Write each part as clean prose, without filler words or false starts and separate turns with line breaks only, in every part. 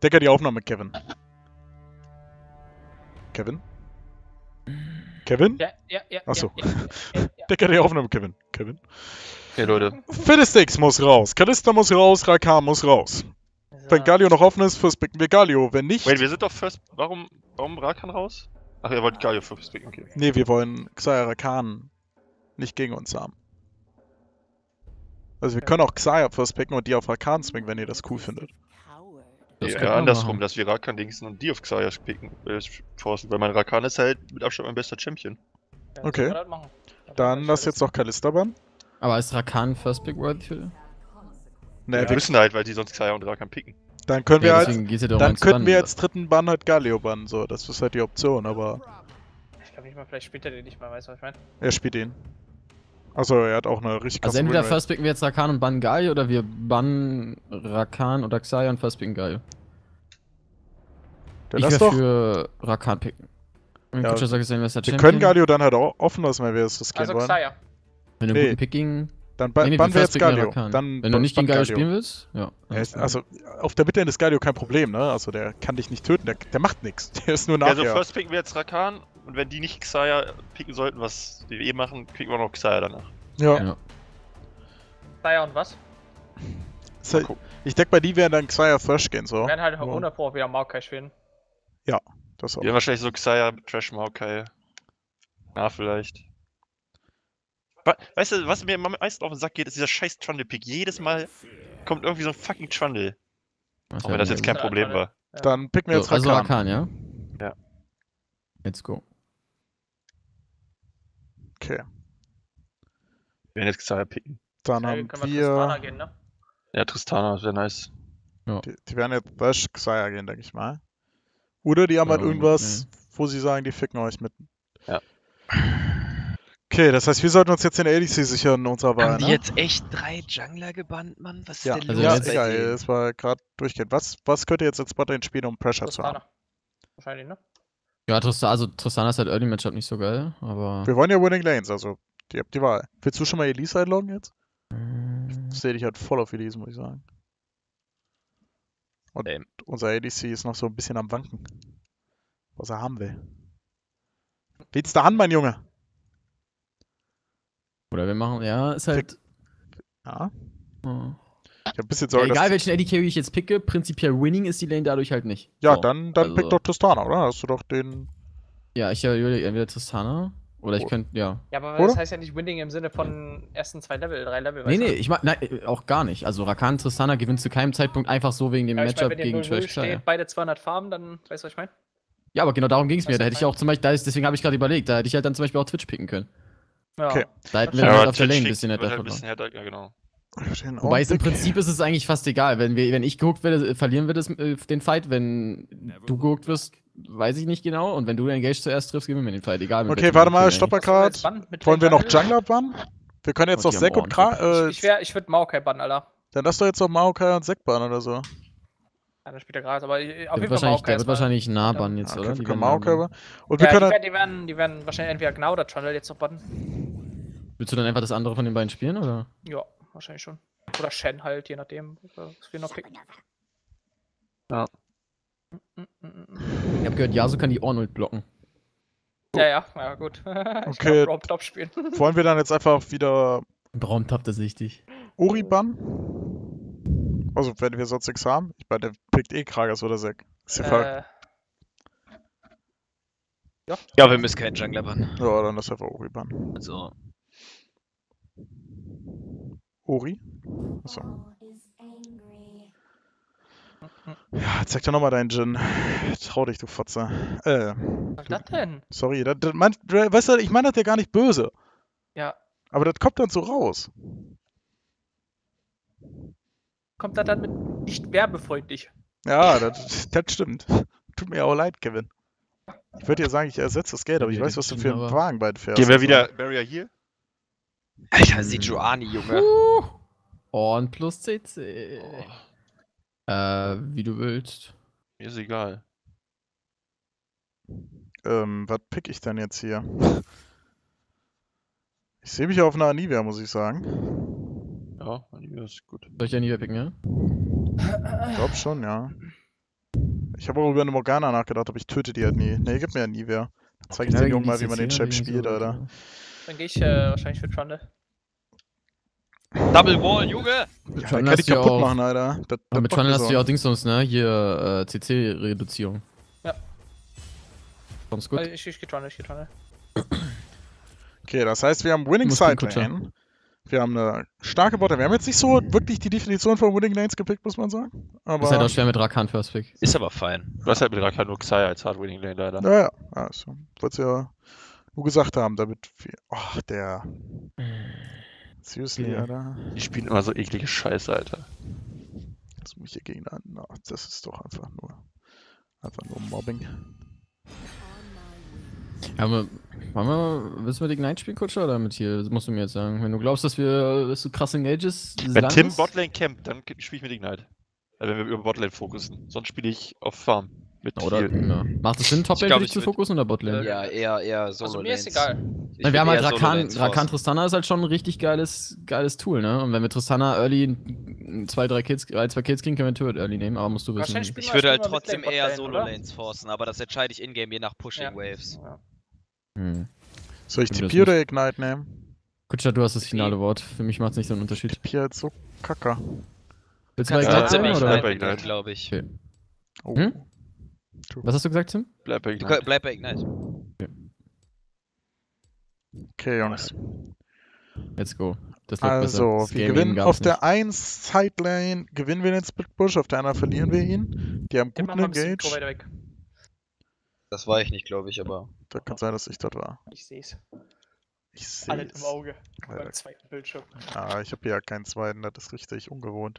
Decker die Aufnahme, Kevin. Kevin? Kevin?
Ja.
Achso.
Ja.
Decker die Aufnahme, Kevin. Kevin?
Okay, Leute.
Fiddlesticks muss raus. Kalista muss raus. Rakan muss raus. Wenn Galio noch offen ist, first picken wir Galio. Wenn nicht...
Wait, wir sind doch first... Warum Rakan raus? Ach, ihr wollt Galio first picken, okay.
Nee, wir wollen Xayah Rakan nicht gegen uns haben. Also wir können auch Xayah first picken und die auf Rakan swingen, wenn ihr das cool findet.
Das
Das
ja,
kann man
andersrum,
machen.
dass wir Rakan dingsen und die auf Xayah picken, forcen, weil mein Rakan ist halt mit Abstand mein bester Champion.
Ja,
Okay.
soll man das machen.
Dann lass jetzt noch Kalista bannen.
Aber ist Rakan First Pick worthy für?
Nee,
Wir müssen halt, weil die sonst Xayah und Rakan picken.
dann können wir
Ja,
halt...
deswegen geht's ja darum,
Dann
einen zu
könnten wir
bannen.
als dritten Bann halt Galio bannen, so. Das ist halt die Option, aber...
Ich glaube nicht mal, vielleicht spielt er den nicht mal, weißt du, was ich meine?
Er spielt ihn. Also er hat auch eine richtig
Also
krasse
entweder
Winrate.
First Picken wir jetzt Rakan und bannen Galio oder wir bannen Rakan oder Xayah und First Picken Galio.
Dann
Ich
lass
wäre
doch...
für Rakan picken. Wenn
Ja,
Kutscher sagt, ist ein
Wir
Champion.
können Galio dann halt auch offen lassen, wenn wir es riskieren
Also
wollen.
Xayah.
Wenn du
Nee.
einen guten Pick gegen...
Dann
Nee, nee,
bannen wir
First
jetzt
Picken
Galio.
Rakan.
Dann
Wenn du nicht gegen
bann
Galio spielen willst, ja.
Ja, also auf der Mitte ist Galio kein Problem, ne? Also der kann dich nicht töten, der macht nichts. Der ist nur nachher.
Also first picken wir jetzt Rakan und wenn die nicht Xayah picken sollten, was die eh machen, picken wir noch Xayah danach.
ja.
Ja.
Xayah und was?
Ist halt- Ich denke, bei die werden dann Xayah Thrash gehen, so.
Wir werden halt
Ja.
100 Pro wieder Maokai spielen.
Das auch.
Wir haben wahrscheinlich so Xayah, Trash Maokai. Ja, vielleicht. Weißt du, was mir am meisten auf den Sack geht, ist dieser scheiß Trundle-Pick. Jedes Mal kommt irgendwie so ein fucking Trundle. Auch wenn das jetzt kein Problem war.
Ja.
Dann picken wir jetzt
Also
Rakan.
Rakan, ja?
Ja.
Let's go.
Okay.
Wir werden jetzt Xayah picken.
Dann
Ja,
haben
können wir Tristana
wir...
gehen, ne?
Ja, Tristana, wäre nice.
Die werden jetzt Thrash Xayah gehen, denke ich mal. Oder die haben halt
Ja,
irgendwas, wo sie sagen, die ficken euch mit.
Ja.
Okay, das heißt, wir sollten uns jetzt den ADC sichern, unserer Wahl,
Haben die
ne?
jetzt echt 3 Jungler gebannt, Mann? Was ist
Ja,
denn
also
los
ja,
jetzt-
egal,
bei denen?
das war gerade durchgehend. Was könnt ihr jetzt als Bot-Lane spielen, um Pressure zu haben?
Tristana. Wahrscheinlich, ne?
Ja, Tristana ist halt Early Matchup nicht so geil, aber...
Wir wollen ja Winning Lanes, also ihr habt die Wahl. Willst du schon mal Elise einloggen jetzt? Ich sehe dich halt voll auf Elise, muss ich sagen. Und unser ADC ist noch so ein bisschen am Wanken. Was er haben will. Willst du an, mein Junge?
Oder wir machen, ja, ist halt...
Ja.
Oh.
Ich hab ein bisschen
Ja,
Sorge,
egal
dass...
welchen AD Carry ich jetzt picke, prinzipiell winning ist die Lane dadurch halt nicht.
Ja,
So,
dann
also-
pick doch Tristana, oder? Hast du doch den...
Ja, ich überlege entweder Tristana oder ich
Oh.
könnte, ja.
Ja, aber
Oder?
das heißt ja nicht Winning im Sinne von ersten 2 Level, 3 Level.
Nee,
weißt du?
nee, ich mag, nein, auch gar nicht. Also Rakan Tristana gewinnt zu keinem Zeitpunkt einfach so wegen dem
Ja, ich mein,
Matchup
wenn
gegen
ihr 0-0
Trash Xayah.
steht, beide 200 Farben, dann weißt du, was ich meine?
Ja, aber genau darum ging es mir.
Weißt
Da
du,
hätte ich auch zum Beispiel, deswegen habe ich gerade überlegt, da hätte ich halt dann zum Beispiel auch Twitch picken können.
Ja.
Okay.
Da hätten wir
Ja,
dann
aber
halt auf der
Twitch
Lane ein bisschen
wird
netter
halt ein
verloren.
bisschen härter, ja genau.
Wobei es im
Augenblick.
Prinzip ist es eigentlich fast egal. Wenn ich gehuckt werde, verlieren wir den Fight. Wenn du gehuckt wirst, weiß ich nicht genau. Und wenn du den Engage zuerst triffst, gewinnen wir den Fight. Egal. mit
Okay,
welchem
warte mal,
Kill
stopp mal
Was wollen wir jetzt
grad.
bannen? Mit
Wollen wir noch
Jungle?
Jungler bannen? Wir können jetzt
Und
noch
die
Sek
haben
und Kra...
Ich würd Maokai bannen, Alter.
Dann lass doch jetzt noch Maokai und Sek bannen oder so.
Ja, dann spielt er Gras, aber auf
Der
jeden
wird
Fall
wahrscheinlich,
Maokai
der
jetzt
wird
mal.
wahrscheinlich nah bannen jetzt,
Okay,
oder?
wir
Die
können
werden nah
Maokai
bannen.
bannen. Und wir
Ja,
können...
die werden wahrscheinlich entweder Gna oder Trundle jetzt noch bannen.
Willst du dann einfach das andere von den beiden spielen, oder?
Ja, wahrscheinlich schon. Oder Shen halt, je nachdem, was wir noch picken.
Ja.
Ich hab gehört, Yasuo kann die Ornult blocken.
Ja, gut. Ich
Okay.
kann Rob Top spielen.
Wollen wir dann jetzt einfach wieder
Braun tappt das richtig.
Ori bannen? Also, wenn wir sonst nichts haben? Ich meine, der pickt eh Kragas oder Sek. Ist die Frage.
Ja, wir müssen keinen Jungler bannen.
Ja, dann lass einfach Ori bannen.
Also,
Ori? Achso. Ja, zeig doch nochmal deinen Djinn. Trau dich, du Fotze.
Was ist das denn?
Sorry. Weißt du, ich meine das ja gar nicht böse.
Ja,
Aber das kommt dann so raus.
kommt das dann mit nicht werbefreundlich?
Ja, das stimmt. Tut mir auch leid, Kevin. Ich würde dir sagen, ich ersetze das Geld, aber ich
Ja,
weiß, was du für einen
aber-
Wagen bald fährst.
Gehen wir wieder Barrier hier?
Alter, Sejuani, Junge.
Orn plus CC. Wie du willst.
Mir ist egal.
Was pick ich denn jetzt hier? Ich sehe mich auf einer Anivia, muss ich sagen.
Ja, Anivia ist gut.
Soll ich ja nie picken, ja?
Ich glaube schon, ja. Ich habe auch über eine Morgana nachgedacht, aber ich töte die halt nie. Nee, gib mir ja nie wer. Dann zeig ich
Ja,
den Jungen
die
mal, wie man den
CC
Champ spielt,
so.
Alter.
Dann gehe ich wahrscheinlich für Trundle.
Double Wall, Junge!
Ja,
Trundle
den kann
hast
ich
du ja
kaputt
auch-
machen, Alter. Das
Aber mit
macht
Trundle
mir
hast du ja auch
Sorgen.
Dings sonst, ne? Hier, CC-Reduzierung.
Ja.
Kommst gut?
Also ich gehe Trundle,
Okay, das heißt, wir haben Winning
Muss den
Side
Kutscher.
Lane. Wir haben eine starke Botte. Wir haben jetzt nicht so wirklich die Definition von Winning Lanes gepickt, muss man sagen. Aber
Ist halt auch schwer mit Rakan First Pick.
Ist aber fein.
Du hast halt mit Rakan nur Xayah als Hard-Winning Lane leider.
naja, also, wollte es ja nur gesagt haben, damit wir. Oh, der. Seriously,
Ja.
Alter.
Die spielen immer so eklige Scheiße, Alter.
Das muss ich hier gegen an. Na, das ist doch einfach nur Mobbing.
Ja, aber willst du mit Ignite spielen, Kutscher, oder mit hier? Das musst du mir jetzt sagen. Wenn du glaubst, dass du krass Engages
Wenn Tim Botlane campt, dann spiele ich mit Ignite. Wenn wir über Botlane fokussen. Sonst spiele ich auf Farm. Mit
Oder,
viel.
ja. Macht es Sinn, Toplane
glaub,
für dich
ich
zu
würd-
fokussen oder Botlane?
Ja, eher Solo
Also mir ist
Lanes.
egal.
Ich
Wir haben
würd
halt
eher Solo Lanes
Rakan
forcen.
Tristana ist halt schon ein richtig geiles Tool, ne? Und wenn wir Tristana Early 2 Kills kriegen, können wir Turret Early nehmen, aber musst du wissen.
Wahrscheinlich spielen
Ich würde halt
Spielen wir
trotzdem
Midlane,
eher
Botlane,
Solo
oder?
Lanes forcen, aber das entscheide ich in-game je nach Pushing
Ja.
Waves.
Ja.
Hm.
Soll ich
Ich will das
TP oder Ignite nehmen?
Kutscher, du hast das finale Wort. Für mich macht es nicht so einen Unterschied.
TP halt so kacke.
Willst du
Kannst
mal
trotzdem
Ignite
ja,
oder?
bei
Ignite,
Ignite.
glaube ich.
Okay.
Oh.
Hm? Was hast du gesagt, Tim?
Bleib bei
Du
Ignite.
bleib bei Ignite.
Okay, Jungs.
Let's go. Das läuft
Also,
besser. Das
wir
Game
gewinnen
eben gab's
auf der
nicht.
1 Side Lane, gewinnen wir den Split Push, auf der anderen verlieren wir ihn. Die haben
Tim,
guten
mach mal ein bisschen Mikro
Engage.
weiter weg.
Das war ich nicht, glaube ich, aber.
Da kann sein, dass ich das war.
Ich sehe es.
Ich sehe
Alles im
es.
Auge.
Alter.
Beim zweiten Bildschirm.
Ah, ich habe hier ja keinen zweiten, das ist richtig ungewohnt.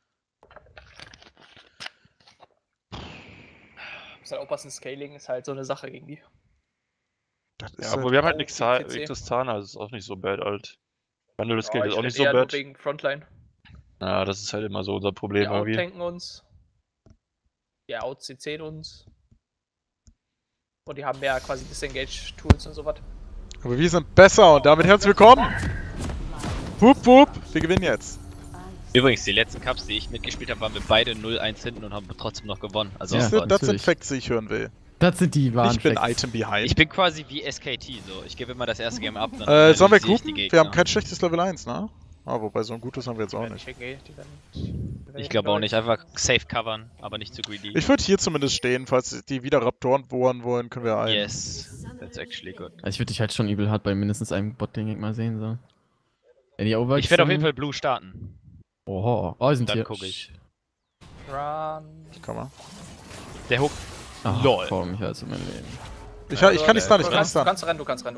Muss halt aufpassen, Scaling ist halt so eine Sache gegen die.
Das
Ja,
ist
aber
halt,
wir haben halt
auch
nichts
die CC.
Tristana, das ist auch nicht so bad, alt. Bundle das Geld
ich
ist auch
werd
nicht so
eher nur
bad.
wegen Frontline.
Ja, das ist halt immer so unser Problem
Die
irgendwie.
outtanken uns. Die out-CC'n uns. Und die haben ja quasi Disengage-Tools und sowas.
aber wir sind besser und damit herzlich willkommen! Wupp, wupp, wir gewinnen jetzt.
Übrigens, die letzten Cups, die ich mitgespielt habe, waren wir beide 0-1 hinten und haben trotzdem noch gewonnen. Also,
Ja,
Siehste, das sind
natürlich.
Facts, die ich hören will.
Das sind die wahren
Ich bin
Facts.
Item Behind.
ich bin quasi wie SKT so. Ich gebe immer das erste Game ab. Dann
Sollen wir
analysiere ich
groupen?
die Gegner.
Wir haben kein schlechtes Level 1, ne? Ah, wobei so ein gutes haben wir jetzt auch nicht.
Ich glaube auch nicht. Einfach safe covern, aber nicht zu greedy.
Ich würde hier zumindest stehen, falls die wieder Raptoren bohren wollen, können wir ein.
Yes, that's actually good.
Also ich würde dich halt schon übel hart bei mindestens einem Bot-Ding mal sehen, so. Wenn die Overwatch
Ich werde auf
sind-
jeden Fall Blue starten.
Oho, oh, die sind
Dann
hier.
gucke ich.
Run.
Komm mal.
Der Hook.
Ach,
LOL.
komm, ich halte mein Leben.
Ich kann nicht stunnen, ich
Du
kann nicht stunnen.
kannst rennen, du kannst rennen.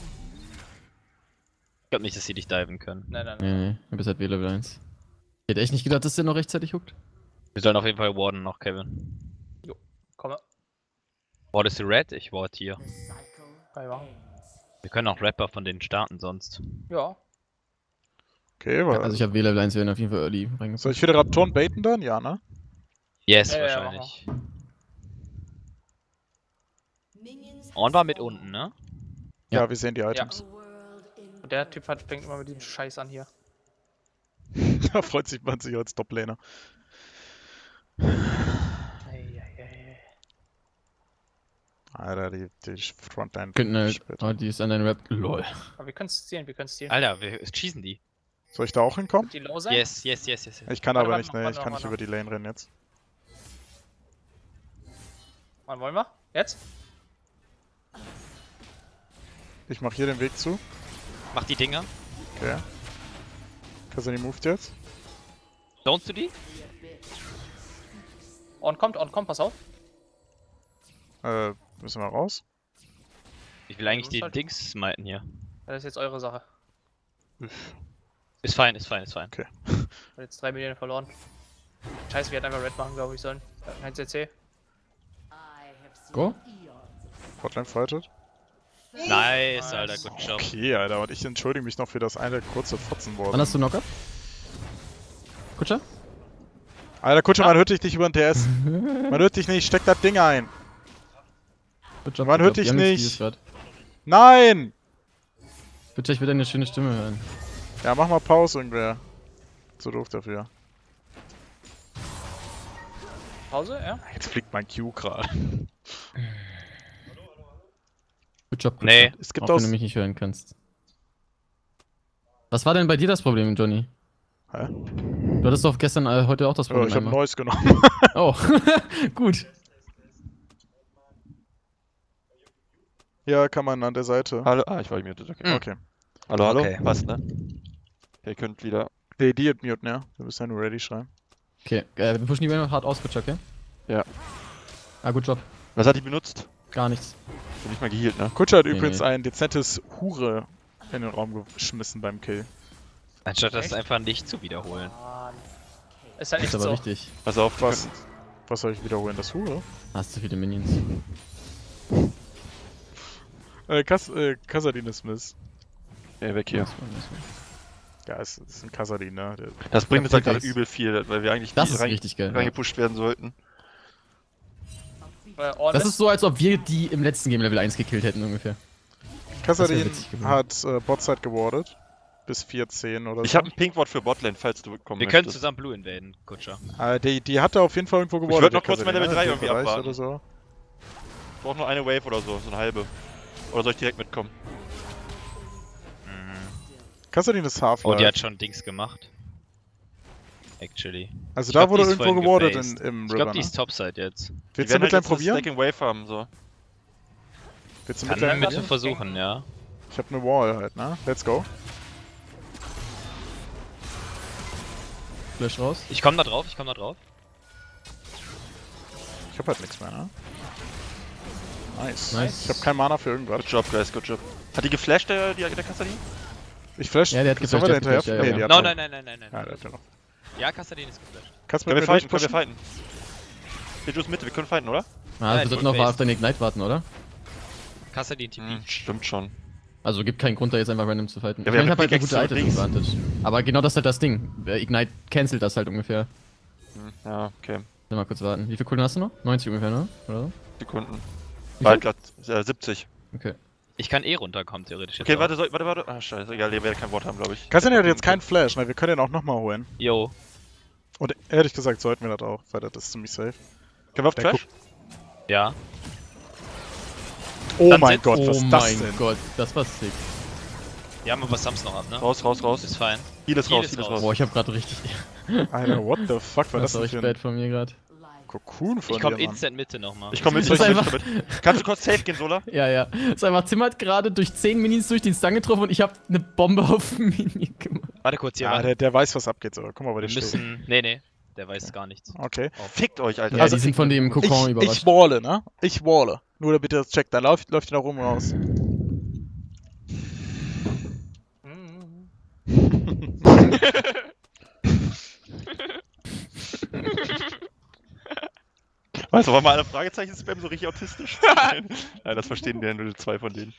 Ich glaube nicht, dass sie dich diven können.
Nein.
Nee, du bist halt W-Level 1. Ich hätte echt nicht gedacht, dass der noch rechtzeitig huckt.
Wir sollen auf jeden Fall warden noch, Kevin.
Komm.
Wardest du Red? Ich ward hier.
Kann ich machen.
Wir können auch Rapper von denen starten sonst.
Ja.
Okay, aber.
Also ich habe W-Level 1, wir werden auf jeden Fall Early
Soll
reingepackt.
ich wieder Raptoren baiten dann? Ja, ne?
Yes,
Ja, ja,
wahrscheinlich. On war mit unten, ne?
Ja,
Ja.
wir sehen die Items.
Und der Typ fängt immer mit diesem Scheiß an hier.
Da freut sich man sich als Top-Laner. Alter, die Frontline.
Könnten halt,
spät.
oh, die ist an deinem Rap. LOL.
Aber wir können es zielen,
Alter, wir schießen die.
Soll ich da auch hinkommen?
Die low sein?
Yes.
Ich kann
Warte,
aber
warte,
nicht, ne?
warte,
Ich kann
warte.
nicht über die Lane rennen jetzt.
Wann wollen wir? Jetzt?
Ich mach hier den Weg zu.
Mach die Dinger.
Okay. Kasani moved jetzt.
Lohnst du die?
On kommt, pass auf.
Müssen wir raus?
Ich will eigentlich
Du musst
die
halt-
Dings smiten hier.
Das ist jetzt eure Sache.
Ist fein.
Ich hab jetzt 3 Millionen verloren. Scheiße, wir hätten einfach Red machen, glaube ich, sollen. Ein CC.
Go?
Botlane fightet.
Nice, Alter, good job.
Okay, Alter, und ich entschuldige mich noch für das eine kurze Fotzenwort.
Wann hast du Knock-Up? Kutscher?
Alter, Kutscher, man hört dich nicht über den TS. Man hört dich nicht, steck das Ding ein.
Good job,
Man
good
hört
job.
dich
Die haben
nicht.
nichts grad.
Nein!
Kutscher, ich will deine schöne Stimme hören.
Ja, mach mal Pause, irgendwer. Zu doof dafür.
Pause, ja.
Jetzt fliegt mein Q gerade.
Good Job, good
Nee.
Job.
Es gibt
Auch wenn
aus...
du mich nicht hören kannst. Was war denn bei dir das Problem, Johnny?
Hä?
Du hattest doch gestern, heute auch das
Oh,
Problem.
ich habe
einmal.
Neues genommen.
Oh, gut.
Ja, kann man an der Seite.
Hallo, ich war muted, okay.
Okay.
Hallo, hallo,
Okay.
passt, ne? Ihr könnt wieder...
Nee, die hat mute, ne? Wir müssen ja nur ready schreiben.
Okay, wir pushen die Welle hart aus, Butcher, okay?
Ja.
Ah, gut Job.
Was hat die benutzt?
Gar nichts.
Bin nicht mal geheilt, ne?
Kutscher hat
Nee,
übrigens
nee.
ein dezentes Hure in den Raum geschmissen beim Kill.
Anstatt das
Echt?
einfach nicht zu wiederholen.
Mann. Ist halt
Das
echt
ist aber
so.
richtig.
Pass auf, die
Was?
können-
Was soll ich wiederholen? Das Hure?
Hast zu viele Minions.
Kassadin ist Miss.
Ja, weg hier.
Ja, es ist ein Kassadin, ne?
Das bringt uns halt gerade
Pickaxe.
übel viel, weil wir eigentlich
Das
nie
ist richtig geil. Ja.
reingepusht werden sollten.
Das ist so, als ob wir die im letzten Game Level 1 gekillt hätten, ungefähr.
Kassadin
witzig gewesen.
hat Botside gewardet. Bis 4-10 oder so.
Ich habe ein Pinkwort für Botlane, falls du kommen
Wir können
möchtest.
zusammen Blue invaden, Kutscher.
Die hatte auf jeden Fall irgendwo gewartet.
würd noch
die
kurz mein
Kassadin,
Level
ne?
3
In dem
irgendwie
Bereich
abwarten.
oder so.
Ich brauche nur eine Wave oder so, so eine halbe. Oder soll ich direkt mitkommen?
Kassadin ist Half-Life.
Oh, die hat schon Dings gemacht. Actually.
Also
Ich
da
glaub,
wurde
die ist
irgendwo
vorhin
gewartet
gefaced.
im
Ich
River,
glaube, die
ne?
ist Topside jetzt.
Willst du mit
halt
probieren?
Stack and Wave haben, so.
Willst du
Kann
mit
man mit versuchen, ja.
Ich hab eine Wall halt, ne? Let's go.
Flash raus.
Ich komm da drauf, ich komm da drauf.
Ich hab halt nichts mehr, ne? Nice.
Nice.
Ich hab kein Mana für irgendwas.
Good job, guys, good job. Hat die geflasht, der Kassadin?
Ich flash.
Ja, der hat
Sollen wir
geflasht,
da
der
hinterher?
hat geflasht, ja,
Nee,
ja.
die hat
No,
noch.
nein, nein, nein, nein, nein.
Ja, der hat ja noch.
Ja, Kassadin ist geflasht.
Kannst du
Können
mit
wir
mir
fighten, können wir
durchpushen?
fighten. Wir Mitte, wir können fighten, oder?
Ah,
Ja,
wir
ich
sollten
wollte
noch auf
base.
deine Ignite warten, oder?
Kassadin TP.
Stimmt schon.
Also gibt keinen Grund, da jetzt einfach random zu fighten.
Ja,
Ich
wir
meine, ich
haben
hab halt eine
Pickaxe
gute
und
Item-Advantage. Aber genau das ist halt das Ding. Ignite cancelt das halt ungefähr.
Ja, okay.
Mal kurz warten. Wie viel Cooldown hast du noch? 90 ungefähr, ne? Oder so?
Sekunden.
Wie
Bald
viel?
grad 70.
Okay.
Ich kann eh runterkommen, theoretisch. Jetzt
Okay,
auch.
warte. Ah, scheiße, egal, der wird kein Wort haben, glaube ich.
Kassadin hat jetzt keinen Flash, ne? Wir können den auch nochmal holen.
Yo.
Und ehrlich gesagt sollten wir das auch, weil das ist ziemlich safe.
Können wir auf
Der
Trash?
Ja.
Oh
Dann
mein
sitzt-
Gott, was
oh
ist das
mein
denn?
Gott, das war sick.
Ja, aber Sams noch ab, ne?
Raus.
Ist fein.
Heal ist
Heal
raus,
ist
Heal ist
raus.
raus.
Boah, ich hab grad richtig.
Alter, what the fuck war das
Das war
denn
echt
für
bad
ein
von mir gerade.
Cocoon von
Ich komm
dir, Mann?
instant Mitte nochmal.
Ich komme mit,
Das
soll ich
ist
mit? Kannst du kurz safe gehen, Sola?
Ja, ja. Ist einfach zimmert gerade durch 10 Minis durch den Stun getroffen und ich hab eine Bombe auf Mini gemacht.
Warte kurz hier,
Ja,
warte.
der weiß, was abgeht, so. Guck mal, wo der
Wir
steht.
müssen. Nee, der weiß gar nichts.
Okay.
Fickt euch, Alter.
Ja,
Also
die sind von dem Kokon
Ich
überrascht.
walle, ne? Ich walle. Nur damit ihr das checkt, dann läuft ihr da rum raus.
Weißt du, war mal eine Fragezeichen-Spam so richtig autistisch? Nein, das verstehen wir nur 2 von denen.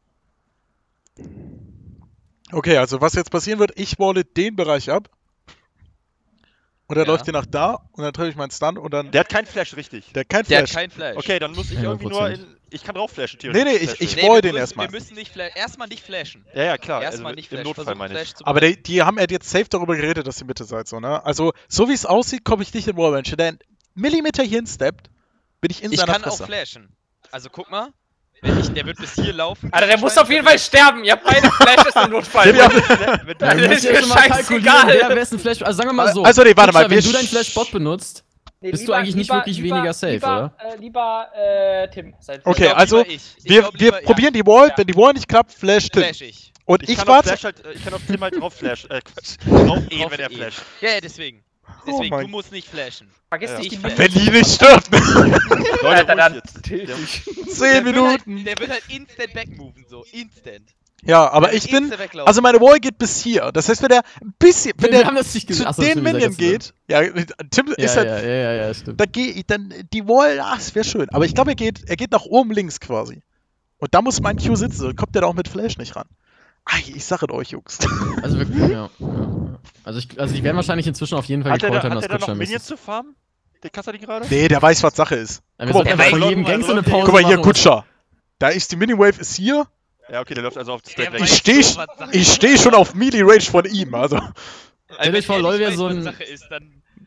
Okay, also was jetzt passieren wird, ich walle den Bereich ab. Und dann
Ja.
läuft ihr nach da und dann treffe ich meinen Stun und dann.
Der hat keinen Flash, richtig.
Der hat kein
Der hat
Flash.
kein Flash.
Okay, dann muss ich irgendwie nur
100%.
in... Ich kann drauf flashen,
Nee, nee,
Flash
ich
will.
wall
wir
den
müssen-
erstmal.
Wir müssen nicht erstmal nicht flashen.
Ja, ja, klar.
Erstmal
Also
nicht
im
flashen.
Notfall
Versuch,
meine ich.
Flash zu
Aber
bekommen.
die haben jetzt safe darüber geredet, dass ihr Mitte seid, so, ne? Also, so wie es aussieht, komme ich nicht in Wallrange. Der einen Millimeter hier hinsteppt, bin ich in
Ich
seiner
kann auch
Fresse.
flashen. Also guck mal. Wenn der wird bis hier laufen.
Alter, der muss auf jeden Fall sterben. Ihr habt beide Flashes im Notfall.
Ja,
Wenn
Das
du-
ist
Muss ja
mir
schon mal kalkulieren,
scheißegal.
wer wessen Flash. Also sagen wir mal so.
Also, nee, warte mal,
Kutscher, wenn
wir
du deinen
sch-
Flash-Bot benutzt,
Nee,
bist du eigentlich nicht wirklich weniger safe, oder?
Lieber Tim. Seid
Okay,
glaub,
also,
lieber ich. Ich
Wir
glaub, lieber-
probieren die Wall,
Ja.
wenn die Wall nicht klappt, Flash Tim.
Flash ich.
Und
Ich
ich
kann auf
warte.
Flash halt, ich kann auf Tim halt drauf flash. Quatsch. Drauf
Eben,
wenn er
eben.
flasht.
Ja, ja, deswegen. Deswegen,
mein-
du musst nicht flashen.
Vergiss
Ja.
nicht die
Ich
Flash.
Wenn die nicht stirbt.
Leute,
Alter, dann
ruhig jetzt.
tilt
Der-
dich.
10 Minuten.
Der wird halt instant backmoven, so. Instant.
Ja, aber
Der
ich
wird
bin.
instant weglaufen.
Also meine Wall geht bis hier. Das heißt, wenn der ein bisschen. Wenn
wir
der
haben das nicht
zu
gesehen. Achso,
den
stimmt,
Minion
sagst du
geht. Ja, Tim
dann.
ist
Ja,
halt.
ja, stimmt.
Da geht dann die Wall, das wäre schön. Aber ich glaube, er geht nach oben links quasi. Und da muss mein Q sitzen. Dann kommt der da auch mit Flash nicht ran. Ei, ich sage es euch, Jungs.
Also, ja. Also, die werden wahrscheinlich inzwischen auf jeden Fall
Hat er
gecallt
da
haben,
noch
dass Kutscher
Minions
ist.
zu farmen? Der Kassadin gerade?
Nee, der weiß, was Sache ist.
Ja,
Guck
wir
mal,
sollten
der
einfach
weiß-
bei jedem Gang so eine Pause
Guck mal hier,
machen.
Kutscher. Da ist die Mini-Wave ist hier.
Ja, okay, der läuft also auf das
Der
Stack
weiß
weg.
Ich
so, was Sache
Ich
ist.
stehe schon auf Melee-Range von ihm, also.
Also,
Stell euch vor,
wenn
LOL
er
wäre
nicht
so
weiß,
ein-
was Sache ist, dann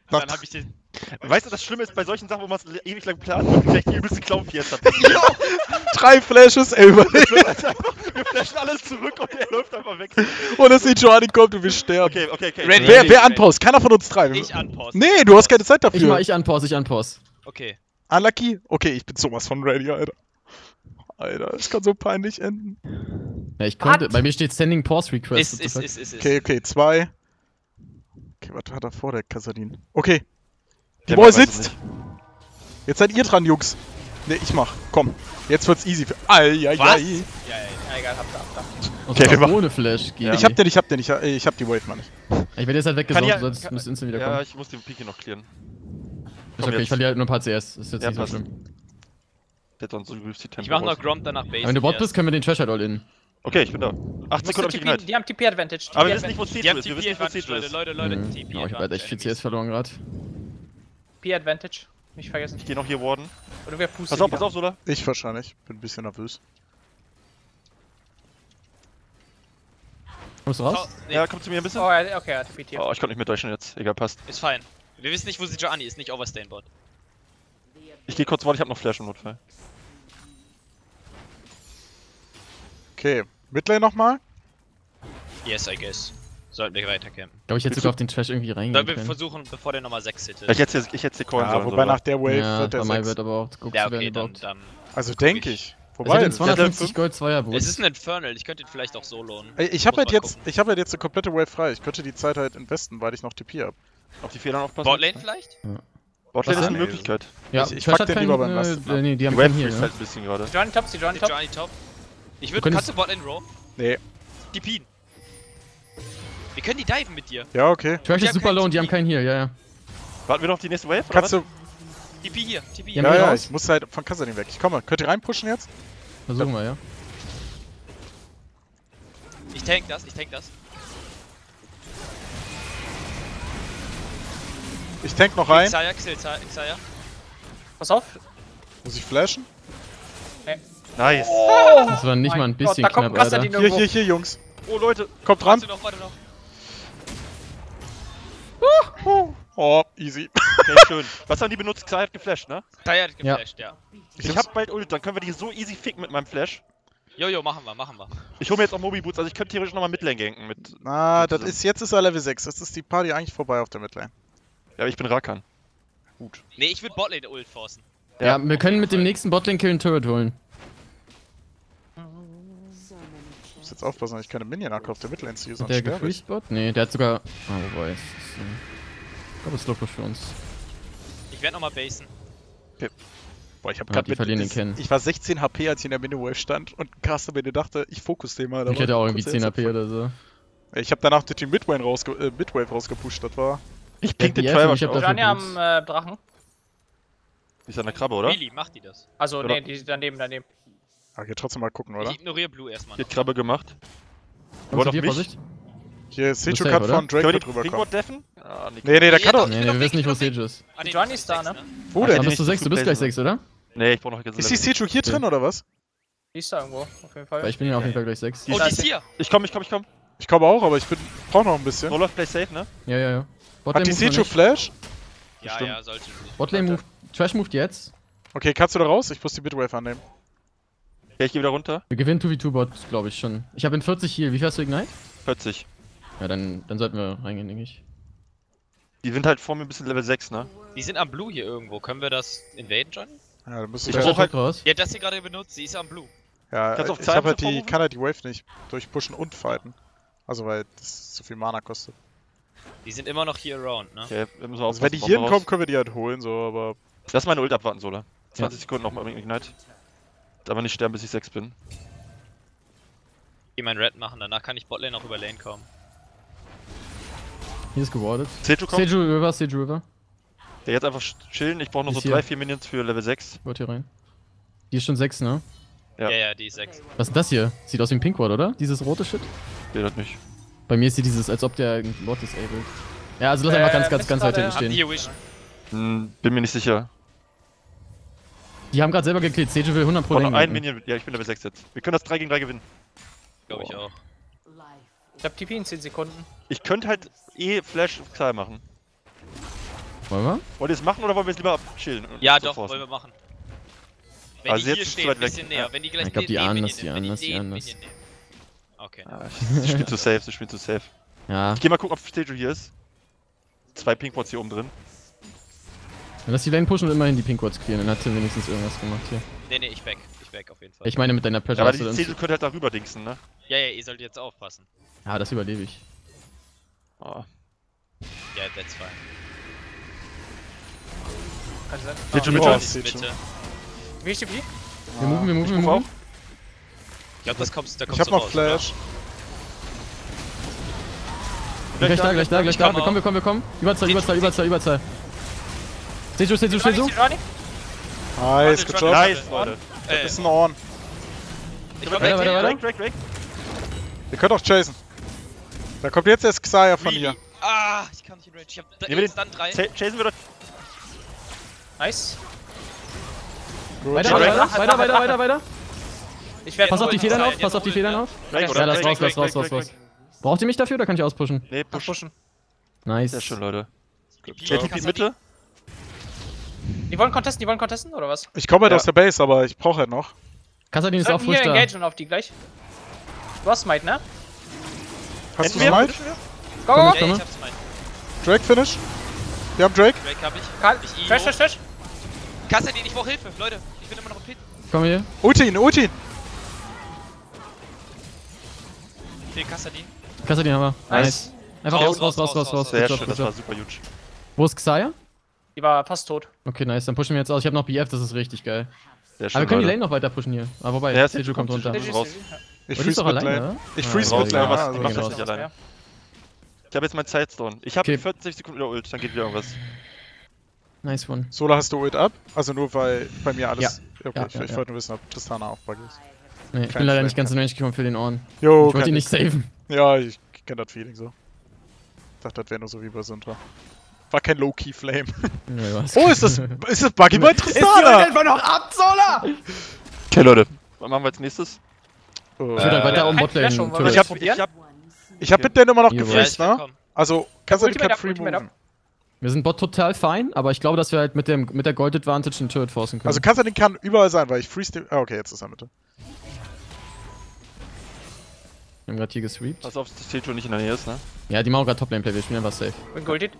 Und dann hab ich den.
Weißt du, das Schlimme ist bei solchen Sachen, wo man es ewig lang plant, und gleich die übelste Clown-Fiesta.
3 Flashes, er überlebt.
Wir flashen alles zurück und er läuft einfach weg.
Und es sieht Johnny kommt und wir sterben.
Okay.
Ready.
Wer unpause? Keiner von uns 3.
Ich unpause.
Nee, du hast keine Zeit dafür.
Ich unpause.
Okay.
Unlucky? Okay, ich bin sowas von ready, Alter. Alter, es kann so peinlich enden.
Ja, ich konnte. Bei mir steht Standing Pause Request.
Ist.
Okay, 2. Okay, was hat er vor, der Kassadin? Okay. Die
Der
Ball
weiß es
sitzt. Jetzt seid ihr dran, Jungs. Ne, ich mach. Komm. Jetzt wird's easy.
Was?
Eieiei.
Ja, egal, habt ihr.
Okay, wir machen-
ohne Flash.
Ja.
Ich hab den. Ich hab die Wave mal nicht.
Ich werde jetzt halt
Kann
weggesaugt,
ja-
sonst müsst ihr instant wiederkommen.
Ja, ich muss den Piki noch clearen.
Ist okay,
jetzt.
ich verliere halt nur ein paar CS. Ist jetzt
Ja,
nicht so
passt.
schlimm.
Der hat sonst so übelst die Tempo.
Ich mach noch
raus.
Gromp danach Base.
Aber wenn du Bot bist, können wir den Trash halt all in.
Okay, ich bin da. 8 Sekunden hab ich Ignite.
Die haben TP-Advantage.
Aber wir wissen nicht, wo
Die
Seju
haben
ist. Wir wissen nicht, wo
TP-Advantage,
Seju ist.
Leute, TP.
Oh, ich hab halt echt viel CS verloren gerade.
TP-Advantage. Nicht vergessen.
Ich geh noch hier warden.
Oder wer pustet
Pass auf,
wieder.
Sola.
Ich wahrscheinlich. Bin ein bisschen nervös.
Kommst du raus?
Ja, komm zu mir ein bisschen.
Oh, okay, er hat TP.
Oh, ich konnte nicht mitdurchen jetzt. Egal, passt.
Ist fein. Wir wissen nicht, wo sie Johnny ist, nicht Overstain-Bot.
Ich geh kurz warten, ich hab noch Flash im Notfall.
Okay. Midlane nochmal.
Yes, I guess. Sollten wir weitercampen.
Ich glaube, ich hätte sogar auf den Trash irgendwie reingehen
Sollen wir
können.
versuchen, bevor der Nummer 6 hittet?
Ich hätte die Callen
Ja,
sollen.
wobei nach der Wave
Ja,
wird
bei
der
mir
6.
wird aber auch geguckt
Ja,
zu werden
okay, dann.
überhaupt.
Also denke ich.
Ich
Wobei,
hätte den
das-
250 Gold 2er Boost.
Es ist ein Infernal, ich könnte ihn vielleicht auch soloen.
Ich habe
Muss
halt
mal
jetzt,
gucken.
ich hab halt jetzt eine komplette Wave frei. Ich könnte die Zeit halt investen, weil ich noch TP hab.
Auf die Fehler aufpassen.
Botlane vielleicht?
Botlane ist
Was
eine
denn?
Möglichkeit.
Ja,
ich
Trash
pack den lieber beim Last.
Nee, die haben
Die Wave
keinen Heal,
freest
ne?
halt ein bisschen gerade.
Die Johnny top, die Johnny top.
Johnny top. Ich
Du
würde.
könntest-
Kannst du Botlane row?
Nee.
Die Pien. Wir können die diven mit dir.
Ja, okay.
Trash
Die
ist
haben
super
keinen
low und die haben
TP.
keinen Heal, ja.
Warten wir noch auf die nächste Wave? oder
Kannst
was?
du.
TP hier, TP
Ja,
hier.
Ja, ja,
raus?
ich muss halt von Kassadin weg. Ich komme. Könnt ihr reinpushen jetzt?
Versuchen wir, ja.
Ich tank das.
Ich tank noch rein.
Xayah.
Pass auf.
Muss ich flashen?
Nice.
Das war nicht
mein
mal ein
Gott,
bisschen
da kommt
knapp, Alter.
Kassadin
Hier,
irgendwo.
hier, Jungs.
Oh, Leute.
Kommt dran.
Warte noch.
Oh, easy.
Okay, schön. Was haben die benutzt? Xayah hat geflasht, ne?
Xayah hat geflasht, ja.
Ich hab bald Ult, dann können wir die so easy ficken mit meinem Flash.
Jojo, machen wir.
Ich hol mir jetzt auch Mobi Boots, also ich könnte theoretisch nochmal Midlane ganken mit.
Ah, das ist, jetzt ist er Level 6. Jetzt ist die Party eigentlich vorbei auf der Midlane.
Ja, aber ich bin Rakan. Gut.
Nee, ich würde Botlane Ult forcen.
Ja, wir können mit dem nächsten Botlane-Kill einen Turret holen.
Ich muss jetzt aufpassen, dass ich keine Minion-Acke auf der Midlane ziehe,
Hat
sonst
der
sterbe ich.
gefreezebot? Nee, der hat sogar. Ah, wobei. Ich glaube, es ist locker für uns.
Ich werde nochmal basen.
Boah, ich hab
Ja,
grad
die verlieren den Ken.
Ich war 16 HP, als ich in der Mini-Wave stand und ein Caster mir dachte, ich fokus den mal.
Ich hätte auch irgendwie 10 AP oder so.
Ich hab danach die Midwave rausgepusht, das war...
Ich ping den
die
Trial
ich hab
auf.
dafür
Johnny
Boots.
am Drachen.
Die ist an der Krabbe, oder?
Really, macht die das?
Also,
Oder-
nee, die ist daneben.
Okay, trotzdem mal gucken, oder?
Ich ignoriere Blue erstmal.
Die hat Krabbe gemacht.
Kommst
Wollt
du
auf
dir,
mich?
Vorsicht?
Hier, Seju
safe,
kann
oder?
von Drake
Können
mit
wir die
rüberkommen.
Ringward deffen? Ah, nee.
Nee, der kann doch...
Nee, wir wissen nicht, wo Sage ist.
Nee,
Johnny ist da, ne?
Wo
Ach,
denn?
Dann
die
bist du
nicht
6, du bist gleich 6, oder?
Nee, ich brauch noch
Ist die Seju hier drin, oder was?
Die ist da irgendwo, auf jeden Fall.
Weil ich bin ja auf jeden Fall gleich 6.
Oh, die ist hier!
Ich komm.
Ich komme auch, aber ich brauch noch ein bisschen.
Olaf, play safe, ne?
Ja.
Hat die
Move noch
Seju
nicht.
Flash?
Ja,
Stimmt.
ja, sollte.
Botlane Move. Trash moved jetzt.
Okay, kannst du da raus? Ich muss die Midwave annehmen.
Ja, ich geh wieder runter.
Wir gewinnen 2v2-Bot, glaube ich schon. Ich habe in 40 Heal. Wie viel hast du Ignite?
40.
Ja, dann sollten wir reingehen, denke ich.
Die sind halt vor mir ein bisschen Level 6, ne?
Die sind am Blue hier irgendwo. Können wir das invaden, Johnny?
Ja, dann müsste
Ich
ich
brauch
halt...
halt-
raus.
Ja, das hier gerade benutzt, sie ist am Blue.
Ja,
Kannst du auf
ich
Zeit
hab halt
vorrufen?
kann halt die Wave nicht durchpushen und fighten. Also, weil das zu viel Mana kostet.
Die sind immer noch hier around, ne?
Okay, wir müssen
Also, wenn die
aufpassen,
hier
Bombe
hinkommen, können wir die halt holen, so, aber...
Lass meine Ult abwarten, Sola. 20 Sekunden noch mal mit Ignite. Aber nicht sterben, bis ich 6 bin.
Geh mein Red machen, danach kann ich Botlane auch über Lane kommen.
Hier ist gewardet.
Seju kommt.
Seju River.
Der jetzt einfach chillen. Ich brauche noch
Die
so
ist hier.
3-4 Minions für Level 6.
Wart hier rein. Die ist schon 6, ne?
Ja.
Ja, die ist 6.
Was ist das hier? Sieht aus wie ein Pinkward, oder? Dieses rote Shit?
Geht das nicht.
Bei mir sieht dieses, als ob der ein Wort disabled. Ja, also lass einfach ganz weit hinten
Haben die
stehen.
hier Wish?
Bin mir nicht sicher.
Die haben gerade selber gekillt. Seju will 100
Ich
pro
brauche noch
Lane
einen
ganken.
Minion. Ja, ich bin Level 6 jetzt. Wir können das 3 gegen 3 gewinnen.
Glaube ich auch.
Ich hab TP in 10 Sekunden.
Ich könnte halt Flash Xayah machen.
Wollen wir?
Wollt ihr es machen oder wollen wir es lieber chillen? und
Ja,
so
doch,
forcen?
wollen wir machen. Wenn
Also
die
jetzt
hier
ist es
stehen,
zu
ein
weit weg.
bisschen näher.
Ja.
Wenn die gleich
Ich glaub, die
neben
ahnen
Minion
das,
sind,
die
wenn
ahnen das, die
neben
ahnen das.
Minion nehmen. Okay.
Ja, ich spiel zu safe, ich spiel zu safe.
Ja.
Ich geh mal gucken, ob Stage hier ist. 2 Pinkboards hier oben drin.
Dann lass die Lane pushen und immerhin die Pinkwards clearen, dann hat sie wenigstens irgendwas gemacht hier.
Nee, ich back auf jeden Fall.
Ich meine mit deiner Pressure
Ja, aber
hast du
die
uns...
Stage könnte halt darüber dingsen, ne?
Ja, ihr solltet jetzt aufpassen.
Ja, das überlebe ich.
Oh.
Ja, that's fine.
Kann sein.
Stage
Oh,
Mitte.
das sieht schon.
Wie ist die P?
Wir moven, wir moven, wir
Ruf
moven.
auf.
Ich glaube, da kommst
Ich hab
du
noch
raus,
Flash.
Gleich da, gleich da, gleich da.
Ich komm
Wir kommen. Überzahl. Stehst du?
Johnny?
Nice, good job.
Nice, Leute.
Das ist ein Orn.
Ich
Weiter.
Drake.
Ihr könnt auch chasen. Da kommt jetzt der Xayah von
Really?
hier.
Ah, ich kann nicht in Rage. Ich hab
Nehmen wir
jetzt dann 3.
Chasen wir doch.
Nice.
Gut.
Weiter.
Ich werde
Pass auf die Federn auf,
Drake,
Ja,
oder?
lass
Drake,
raus. Braucht ihr mich dafür oder kann ich auspushen?
Nee, push.
pushen.
Nice.
Sehr schön, Leute.
Ja.
JTP Mitte.
Die wollen contesten oder was?
Ich komme halt
Ja.
aus der Base, aber ich brauche halt noch.
Kassadin ist auch
Sollten hier
frisch da.
engagen auf die gleich. Du hast Smite, ne?
Hast du
Enden wir?
Smite?
Go,
Komm,
go,
ich
go!
Ey,
komme.
ich hab's mein.
Drake finish? Wir haben Drake.
Drake hab ich.
Karl,
Ich
trash.
Kassadin, ich brauch Hilfe, Leute. Ich bin immer noch im Pit.
Komm hier.
Ulti ihn.
Den Kassadin.
Kassadin haben wir. Nice. Einfach
Raus,
raus.
Sehr
Gut
schön,
job.
das war super huge.
Wo ist Xayah?
Die war fast tot.
Okay, nice. Dann pushen wir jetzt aus. Ich habe noch BF, das ist richtig geil.
Sehr
Aber
schön,
wir können die
Leute.
Lane noch weiter pushen hier. Aber wobei,
Ja,
Seju kommt runter.
Seju raus.
Ich
Und die ist
freeze
doch
mit
alleine,
Lane.
oder?
Ich
Ja,
freeze
raus,
mit
ja,
Lane.
was-
Also
ich mach
ich-
das nicht alleine. Ich habe jetzt mein Zeitstone. Ich habe
Okay.
40 Sekunden wieder Ult, dann geht wieder irgendwas.
Nice one.
Sola, hast du Ult ab? Also nur weil bei mir alles... Okay,
Ja,
ich wollte nur wissen, ob Tristana auch buggy ist.
Nee, ich
Kein
bin leider
Flame.
nicht ganz in Range gekommen für den Ohren.
Jo,
Ich wollte ihn nicht saven.
Ja, ich kenne das Feeling so. Ich dachte, das wäre nur so wie bei Sintra. War kein Low-Key-Flame.
Nee, was?
Oh, ist das Buggy bei Tristana?
einfach noch ab, Sola!
Okay, Leute. Was machen wir als nächstes?
Oh.
Ich würde halt weiter um
kein
Botlane.
Flash, wollen wir
Turret.
Ich hab,
probieren?
ich hab mit denen immer noch
Hier,
gefreezed,
Ja,
ne?
komm.
Also, kannst du die
Ultimate
Cat free
up, Ultimate
moven.
Wir sind Bot total fein, aber ich glaube, dass wir halt mit der Gold Advantage einen Turret forcen können.
Also, Kassadin kann überall sein, weil ich freeze den... Ah, okay, jetzt ist er Mitte.
wir haben gerade hier gesweept.
Pass auf, dass Tejo nicht in der Nähe ist, ne?
Ja, die machen gerade Toplane Play, wir spielen einfach safe.
Bin goldet.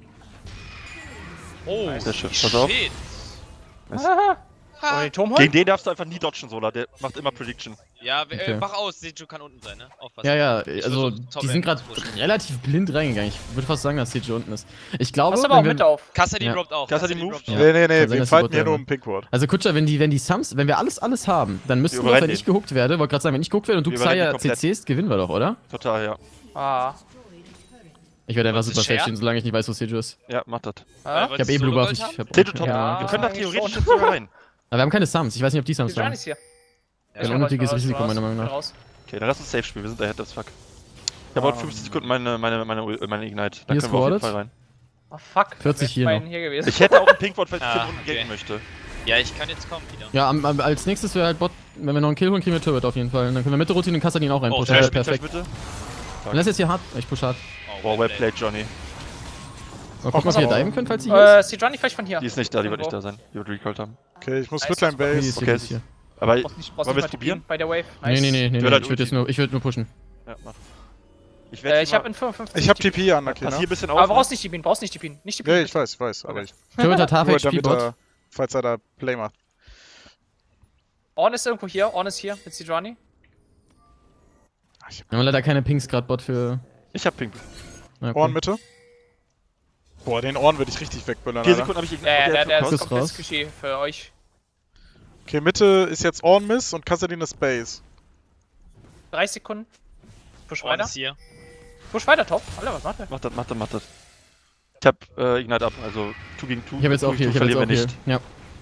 Oh,
Sehr schön, pass auf.
shit.
Wollen wir den Turm
Gegen
holen?
den darfst du einfach nie dodgen, Sola. Der macht immer Prediction.
Ja,
Okay.
mach aus, Seju kann unten sein, ne? Aufpassen.
Ja,
Ich
also
versuch, Top
die sind
Lane
gerade
zu pushen.
relativ blind reingegangen. Ich würde fast sagen, dass CJ unten ist. Ich glaube,
Hast aber auch
wenn wir-
Mitte auf.
Kassadin
Ja.
droppt auch.
Kassadin moved?
droppt auch.
Ja.
Nee,
Kann sein,
wir
dass die
fighten
Bot
hier nur
haben.
um Pinkward.
Also Kutscher, wenn die Sums, wenn wir alles haben, dann müssten wir,
überrennen
wenn
den.
ich gehuckt werde, wollte gerade sagen, wenn ich gehuckt werde und du
Wir überrennen
Xayah
die komplett.
CCst, gewinnen wir doch, oder?
Total, ja.
Ah.
Ich werde einfach
Was ist
super safe
Share?
stehen, solange ich nicht weiß, wo Seju ist.
Ja, macht das.
Ah.
Ich habe eh Blue Buff, ich hab
Tejo top.
Ja.
Wir können da
eigentlich
theoretisch
schon.
jetzt sogar rein.
Aber wir haben keine Sums, ich weiß nicht, ob die Sums
Die Johnny
haben.
ist hier.
Ein unnötiges Risiko, meiner Meinung nach.
Raus.
Okay, dann lass uns safe spielen. Wir sind ahead as fuck. Ich habe auch 50 Sekunden meine Ignite. Dann
Hier ist
können wir auf jeden
forwarded.
Fall rein.
Oh fuck.
40 hier
Wär
noch.
hier gewesen.
Ich hätte auch ein Pinkwort, falls ich
Ah,
den unten
okay.
ganken möchte.
Ja, ich kann jetzt kommen wieder.
Ja, als nächstes wäre halt Bot, wenn wir noch einen Kill holen, kriegen wir Turret auf jeden Fall. Und dann können wir Mitte rotieren und Kassadin auch reinpushen.
Oh,
Das
Flash,
wäre
Flash
perfekt.
bitte.
Und lass jetzt hier hart, ich push hart.
Wow, well played, Johnny.
Mal gucken, ob wir hier diven können, falls sie hier ist.
Sieht Johnny vielleicht von hier.
Die ist nicht da, die wird nicht da sein. Die wird recalled haben.
Okay, ich muss
Nice.
Midline
Nee, die
Base.
ist hier,
okay,
die ist hier.
Aber
Brauchst nicht
wollen wir es
mal
probieren?
bei der Wave.
Nee,
Nice.
will halt
ich würde nur pushen.
Ja, mach. Ich
Ich hab in 55.
Ich hab TP an, okay,
Pass hier
ne?
ein bisschen
Aber
auf.
brauchst nicht die Bean, brauchst nicht die Bean. Nicht die
Ja,
Bean.
ich weiß, aber ich...
Turret hat half
Nur
HP
damit
Bot.
er, falls er da Play macht.
Orn ist irgendwo hier, Orn ist hier mit Sejuani.
Wir haben leider keine Pings gerade Bot für.
Ich hab Pink.
Ja, okay.
Ohren Mitte. Boah, den Ohren würde ich richtig wegböllern,
4
Alter.
Sekunden hab ich
Ja,
Ignite.
der
Okay,
ist
Kuss
komplett
raus.
squishy für euch.
Okay, Mitte ist jetzt Ohren Miss und Kassadin ist Base.
30 Sekunden. Push
Orn
weiter.
ist hier.
Push weiter, top. Alter, was macht der?
Macht das. Ich hab Ignite ab, also 2 gegen 2.
Ich habe jetzt auch hier,
verlieren wir nicht.
Ja.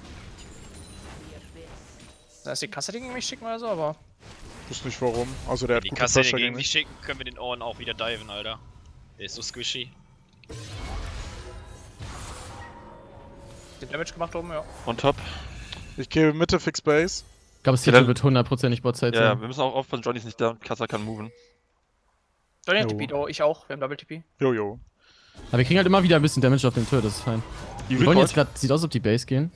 Da ist die Kasse gegen mich schicken oder so, aber.
Wusste nicht warum. Also der
Wenn
hat
die
gute
Kasse
Pressure
gegen
gegen
mich
mich.
schicken, können wir den Ohren auch wieder diven, Alter. Der ist so squishy.
Den Damage gemacht oben, ja.
On top.
Ich gehe Mitte Fix Base.
Ich glaube,
Ja,
Seju
dann-
wird 100%ig Bot-Side
Ja,
sein.
wir müssen auch aufpassen, Johnny ist nicht da und Kassa kann moven.
Johnny hat
Jo.
TP, oh, ich auch. Wir haben Double TP.
Jojo.
Aber wir kriegen halt immer wieder ein bisschen Damage auf den Turret, das ist fein.
Die
Wir wollen jetzt
Recall.
gerade, sieht aus, ob die Base gehen.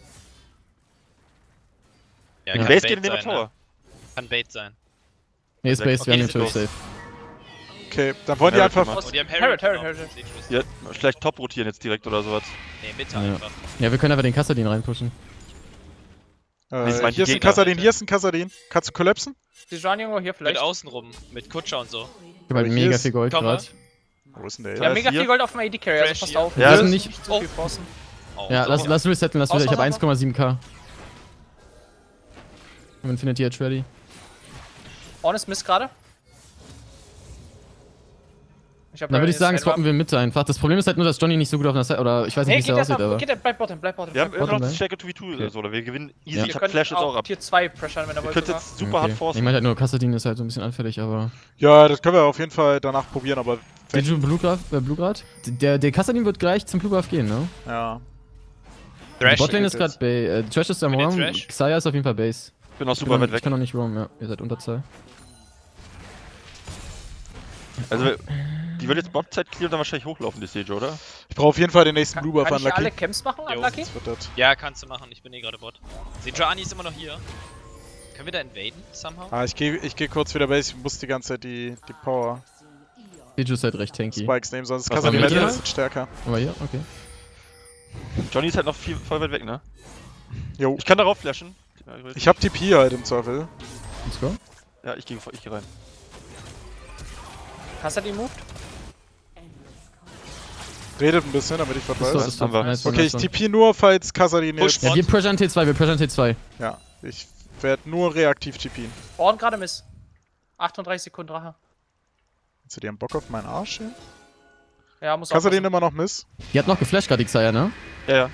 Ja,
Ja.
kann
Base
Bait
geht in den
sein,
Tower.
ne? Kann Bait sein.
Nee, ist Base, wir haben den
ist
Turret
los.
safe.
Okay, dann wollen die
Ja,
einfach.
gemacht.
Und die haben
Herald,
Herald.
Herald,
noch.
Herald.
Siege ist-
Ja, vielleicht top rotieren jetzt direkt oder sowas.
Nee, Mitte
Ja.
einfach.
Ja, wir können einfach den Kassadin reinpushen.
Ich meine, die
Hier ist ein
Gegner.
Kassadin, hier ist ein Kassadin. Kannst du kollapsen?
Die Johnny irgendwo hier
Mit
vielleicht.
außenrum, mit Kutscher und so.
Ich hab halt
hier
mega
ist-
viel Gold
Komm mal.
gerade.
Wo ist denn der?
Ja,
Ja,
mega
hier.
viel Gold auf dem AD Carry, also
Crash
passt
hier.
auf.
Ja,
Wir
das
müssen
Nicht
nicht.
zu viel forcen.
Oh,
Ja,
so.
lass resetten, lass
Aus,
wieder. Ich
aus,
hab
aus.
1,7k. Infinity Edge ready.
Honest Miss gerade.
Dann würde ich sagen, swappen wir Mitte einfach. Das Problem ist halt nur, dass Johnny nicht so gut auf der Seite, oder ich weiß nicht,
Hey,
wie es
geht
da aussieht,
erstmal,
aber.
bleib Bottom, bleib Bottom.
Wir haben immer noch
Bottom
das
Lane.
Stärke 2v2
Okay.
so, oder wir gewinnen easy.
Ja.
Ich hab Flash jetzt auch ab.
Tier 2 pressure, wenn er
Wir
wollt.
können
sogar.
jetzt super hart
Ich
forcen.
meine halt nur, Kassadin ist halt so ein bisschen anfällig, aber.
Ja, das können wir auf jeden Fall danach probieren, aber. Wenn,
Seju Bluegrad? Der Kassadin wird gleich zum Bluegrad gehen, ne?
ja.
Die
Thrash.
Botlane ist
jetzt.
gerade Trash ist am
Bin
Roam,
Thrash?
Xayah ist auf jeden Fall Base.
Ich bin auch
Ich
super weit
ich
weg.
kann noch nicht roam, ja. Ihr seid Unterzahl.
Also, die wird jetzt Botzeit clear und dann wahrscheinlich hochlaufen, die Stage, oder?
Ich brauche auf jeden Fall den nächsten Blue Buff
Kann
an
ich hier alle
Lucky.
Camps machen,
Jo.
Unlucky?
Was wird das?
Ja, kannst du machen. Ich bin eh gerade Bot. Sejuani ist immer noch hier. Können wir da invaden, somehow?
Ah, ich geh kurz wieder Base, ich muss die ganze Zeit die Power
Seju ist halt recht tanky.
Spikes nehmen, sonst
Was
Kassadin
haben wir
ist ein
hier?
bisschen stärker.
Aber hier, okay.
Johnny ist halt noch voll weit weg, ne?
Jo.
Ich kann darauf flashen.
Ich hab TP halt im Zweifel.
Let's go.
Ja, ich geh rein.
Hast du die moved?
Redet ein bisschen, damit ich was
Ist doch,
weiß.
ist
haben
doch.
wir.
Nice one,
Okay, ich
nice one.
TP nur, falls Kassadin
Push
jetzt...
Ja, wir pushen T2, wir pushen T2.
Ja, ich werde nur reaktiv TPen.
Orn gerade Miss. 38 Sekunden Drache.
Hast du die haben Bock auf meinen Arsch hier?
Ja, muss
Kassadin
aufpassen.
immer noch Miss?
Die hat noch geflasht gerade, die Xayah, ne?
Ja, ja.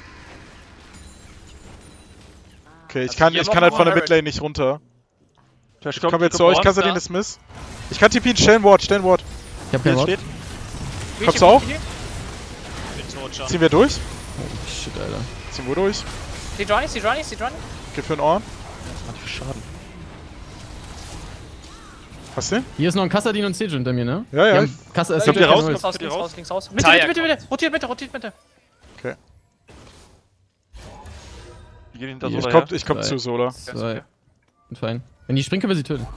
Okay, ich
Also
kann,
hier
ich
machen
kann halt
wir
von der
Herald.
Midlane nicht runter.
Flash
Ich komm jetzt zu euch, Kassadin ist Miss. Ich kann TPen, stellen Ward.
Ich hab kein
Hier
Wort.
steht.
Kommst du auch?
Ich bin tot schon.
Ziehen wir durch?
Oh, shit, Alter.
Ziehen wir durch?
Die Johnny, die Johnny, die Johnny.
Geh für den Ohren.
Mann, wie Schaden.
Hast du den?
Hier ist noch ein Kassadin und Seju hinter mir, ne?
Ja, ja.
Die haben Kassa,
Kommt ihr raus?
Links raus,
Könnt ihr
links
raus?
raus, links raus. Mitte,
Taya
Mitte, Mitte, Mitte. Rotiert Mitte, rotiert Mitte.
Die gehen hinter
Hier,
so daher.
Ich komm zu Sola.
Zwei. Und fein. Wenn die springen, können wir sie töten.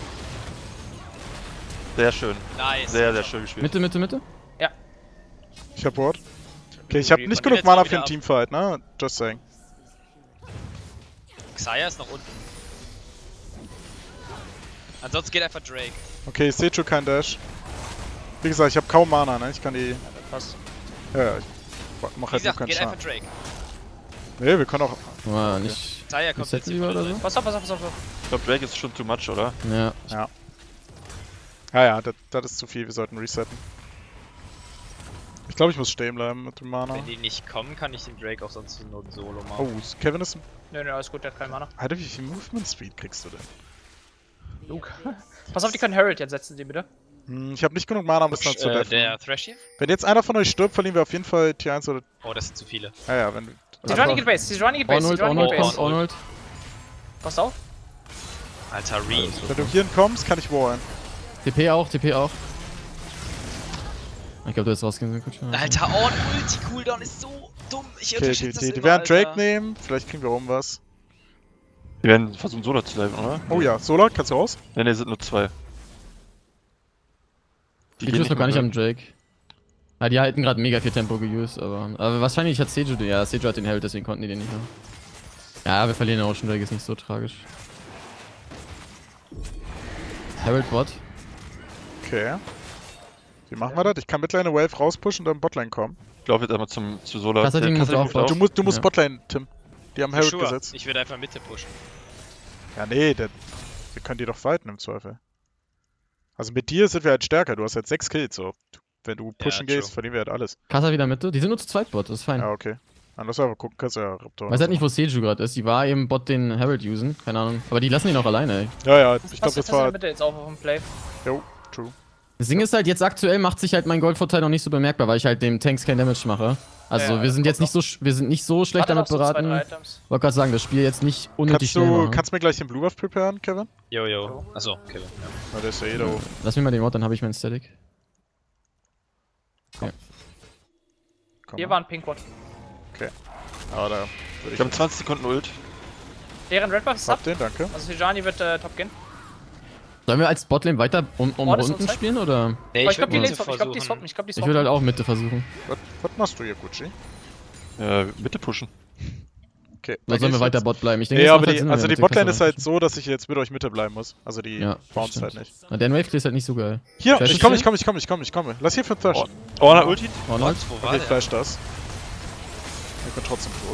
Sehr schön.
Nice.
Sehr, sehr schön gespielt.
Mitte, Mitte, Mitte.
Ich hab Ward. Okay, ich hab
Reaper.
nicht
Gehen
genug
jetzt
Mana
mal
für
wieder
den
ab.
Teamfight, ne? Just saying.
Xayah ist noch unten. Ansonsten geht einfach Drake.
Okay, ich seh schon kein Dash. Wie gesagt, ich hab kaum Mana, ne? Ich kann die...
Passt.
Ja, ich mach
Wie
halt nur
gesagt,
keinen
geht einfach
Schaden.
Drake.
Nee, wir können auch...
Oh, nicht.
Xayah kommt jetzt
Resetten
hier
lieber oder
voll
so?
rein.
Pass auf, pass auf, pass auf.
Ich glaube, Drake ist schon too much, oder?
Ja.
Ja, das ist zu viel, wir sollten resetten. Ich glaube, ich muss stehen bleiben mit dem Mana.
Wenn die nicht kommen, kann ich den Drake auch sonst zur Not solo
Oh,
machen.
Kevin ist...
Nö, nö, alles gut, der hat keinen Mana.
Alter, wie viel Movement Speed kriegst du denn?
Luke. Pass auf, die können Herald jetzt setzen, die bitte.
Ich hab nicht genug Mana, um das dann zu deffen.
Der Thrash hier?
Wenn jetzt einer von euch stirbt, verlieren wir auf jeden Fall T1 oder...
Oh, das sind zu viele.
Ja, wenn...
Die Johnny geht Base, die Johnny geht Base, die
Ornold,
Johnny
Ornold
geht
kommt,
Base.
Ornold.
Passt auf.
Alter, Reed.
Wenn du hierhin kommst, kann ich wallen.
TP auch, TP auch. Ich glaube, du hast rausgehen.
Alter, Ulti-Cooldown ist so dumm. Ich
Okay,
unterschätze das
die
immer,
werden Drake
Alter.
nehmen, vielleicht kriegen wir oben was.
Die werden versuchen, Solo zu bleiben, oder?
Oh ja, Solar, kannst du raus?
Ne, sind nur zwei.
Die
gehen
ist noch gar nicht
mehr.
am Drake. Ah, die halten gerade mega viel Tempo geused, aber wahrscheinlich hat Seju den. Ja, Seju hat den Held, deswegen konnten die den nicht mehr. Ja, wir verlieren Ocean Drake, ist nicht so tragisch. Herald Bot.
Okay. Wie machen wir das? Ich kann Midlane Wave rauspushen und dann Botlane kommen.
Ich glaube jetzt einmal zu Solar.
Kassadin muss auch
Du musst
Ja.
Botlane, Tim. Die haben Herald
Sure.
gesetzt.
Ich würde einfach Mitte pushen.
Ja, nee, wir können die doch fighten im Zweifel. Also mit dir sind wir halt stärker, du hast jetzt 6 Kills, so. Wenn du pushen
true.
gehst, verlieren wir halt alles.
Kassa wieder Mitte. Die sind nur zu zweit Bot, das ist fein.
Ja, okay. Dann lass einfach gucken, kannst du ja Raptor.
Weiß halt nicht, wo Seju gerade ist. Die war eben Bot den Herald usen. Keine Ahnung. Aber die lassen ihn auch alleine, ey.
Ja, ja, ich glaube,
Passt
das
in der
war...
Mitte jetzt auch auf dem Play.
Jo, true.
Das Ding ist halt, jetzt aktuell macht sich halt mein Goldvorteil noch nicht so bemerkbar, weil ich halt dem Tanks kein Damage mache. Also
Ja,
wir sind
kommt
jetzt nicht so, wir sind nicht so schlecht
Warte
damit
noch so 2, 3
beraten.
Items.
Wollte gerade sagen, das Spiel jetzt nicht unnötig schnell machen.
Kannst du mir gleich den Blue Buff preparen, Kevin?
Jojo. Achso, okay. Ja.
Weil der ist ja eh da oben.
Lass mir mal den Wort, dann habe ich meinen Static. Okay.
komme.
Hier war ein Pinkwort.
Aber da würde
Ich habe 20 Sekunden Ult.
Deren Red Buff ist ab.
Hab den, danke.
Also Sejani wird top gehen.
Sollen wir als Botlane weiter um
Oh, das ist
Runden
uns
spielen oder?
Nee,
Aber ich glaube, die
würd
Lanes swappen. Ich glaube, die swappen. Ich glaube, die
Ich würde
swappen.
halt auch Mitte versuchen.
Was machst du hier, Gucci?
Mitte pushen.
Okay.
Oder sollen wir
geht's
weiter
jetzt-
Bot bleiben? Ich denke,
Nee,
das
aber
macht halt
die,
Sinn, wenn
also
wir
die
mit der
Botlane
Kasse
ist halt
reinspielen.
so, dass ich jetzt mit euch Mitte bleiben muss. Also die
Ja,
bounce
stimmt.
halt nicht.
Na, der Wave ist halt nicht so geil.
Hier,
Flash
ich
ist
komme,
hier?
ich komme. Lass hier für den Thrash.
Orna Ulti.
Arnold?
Wo war
Okay,
der?
flash das. Ich bin trotzdem tot.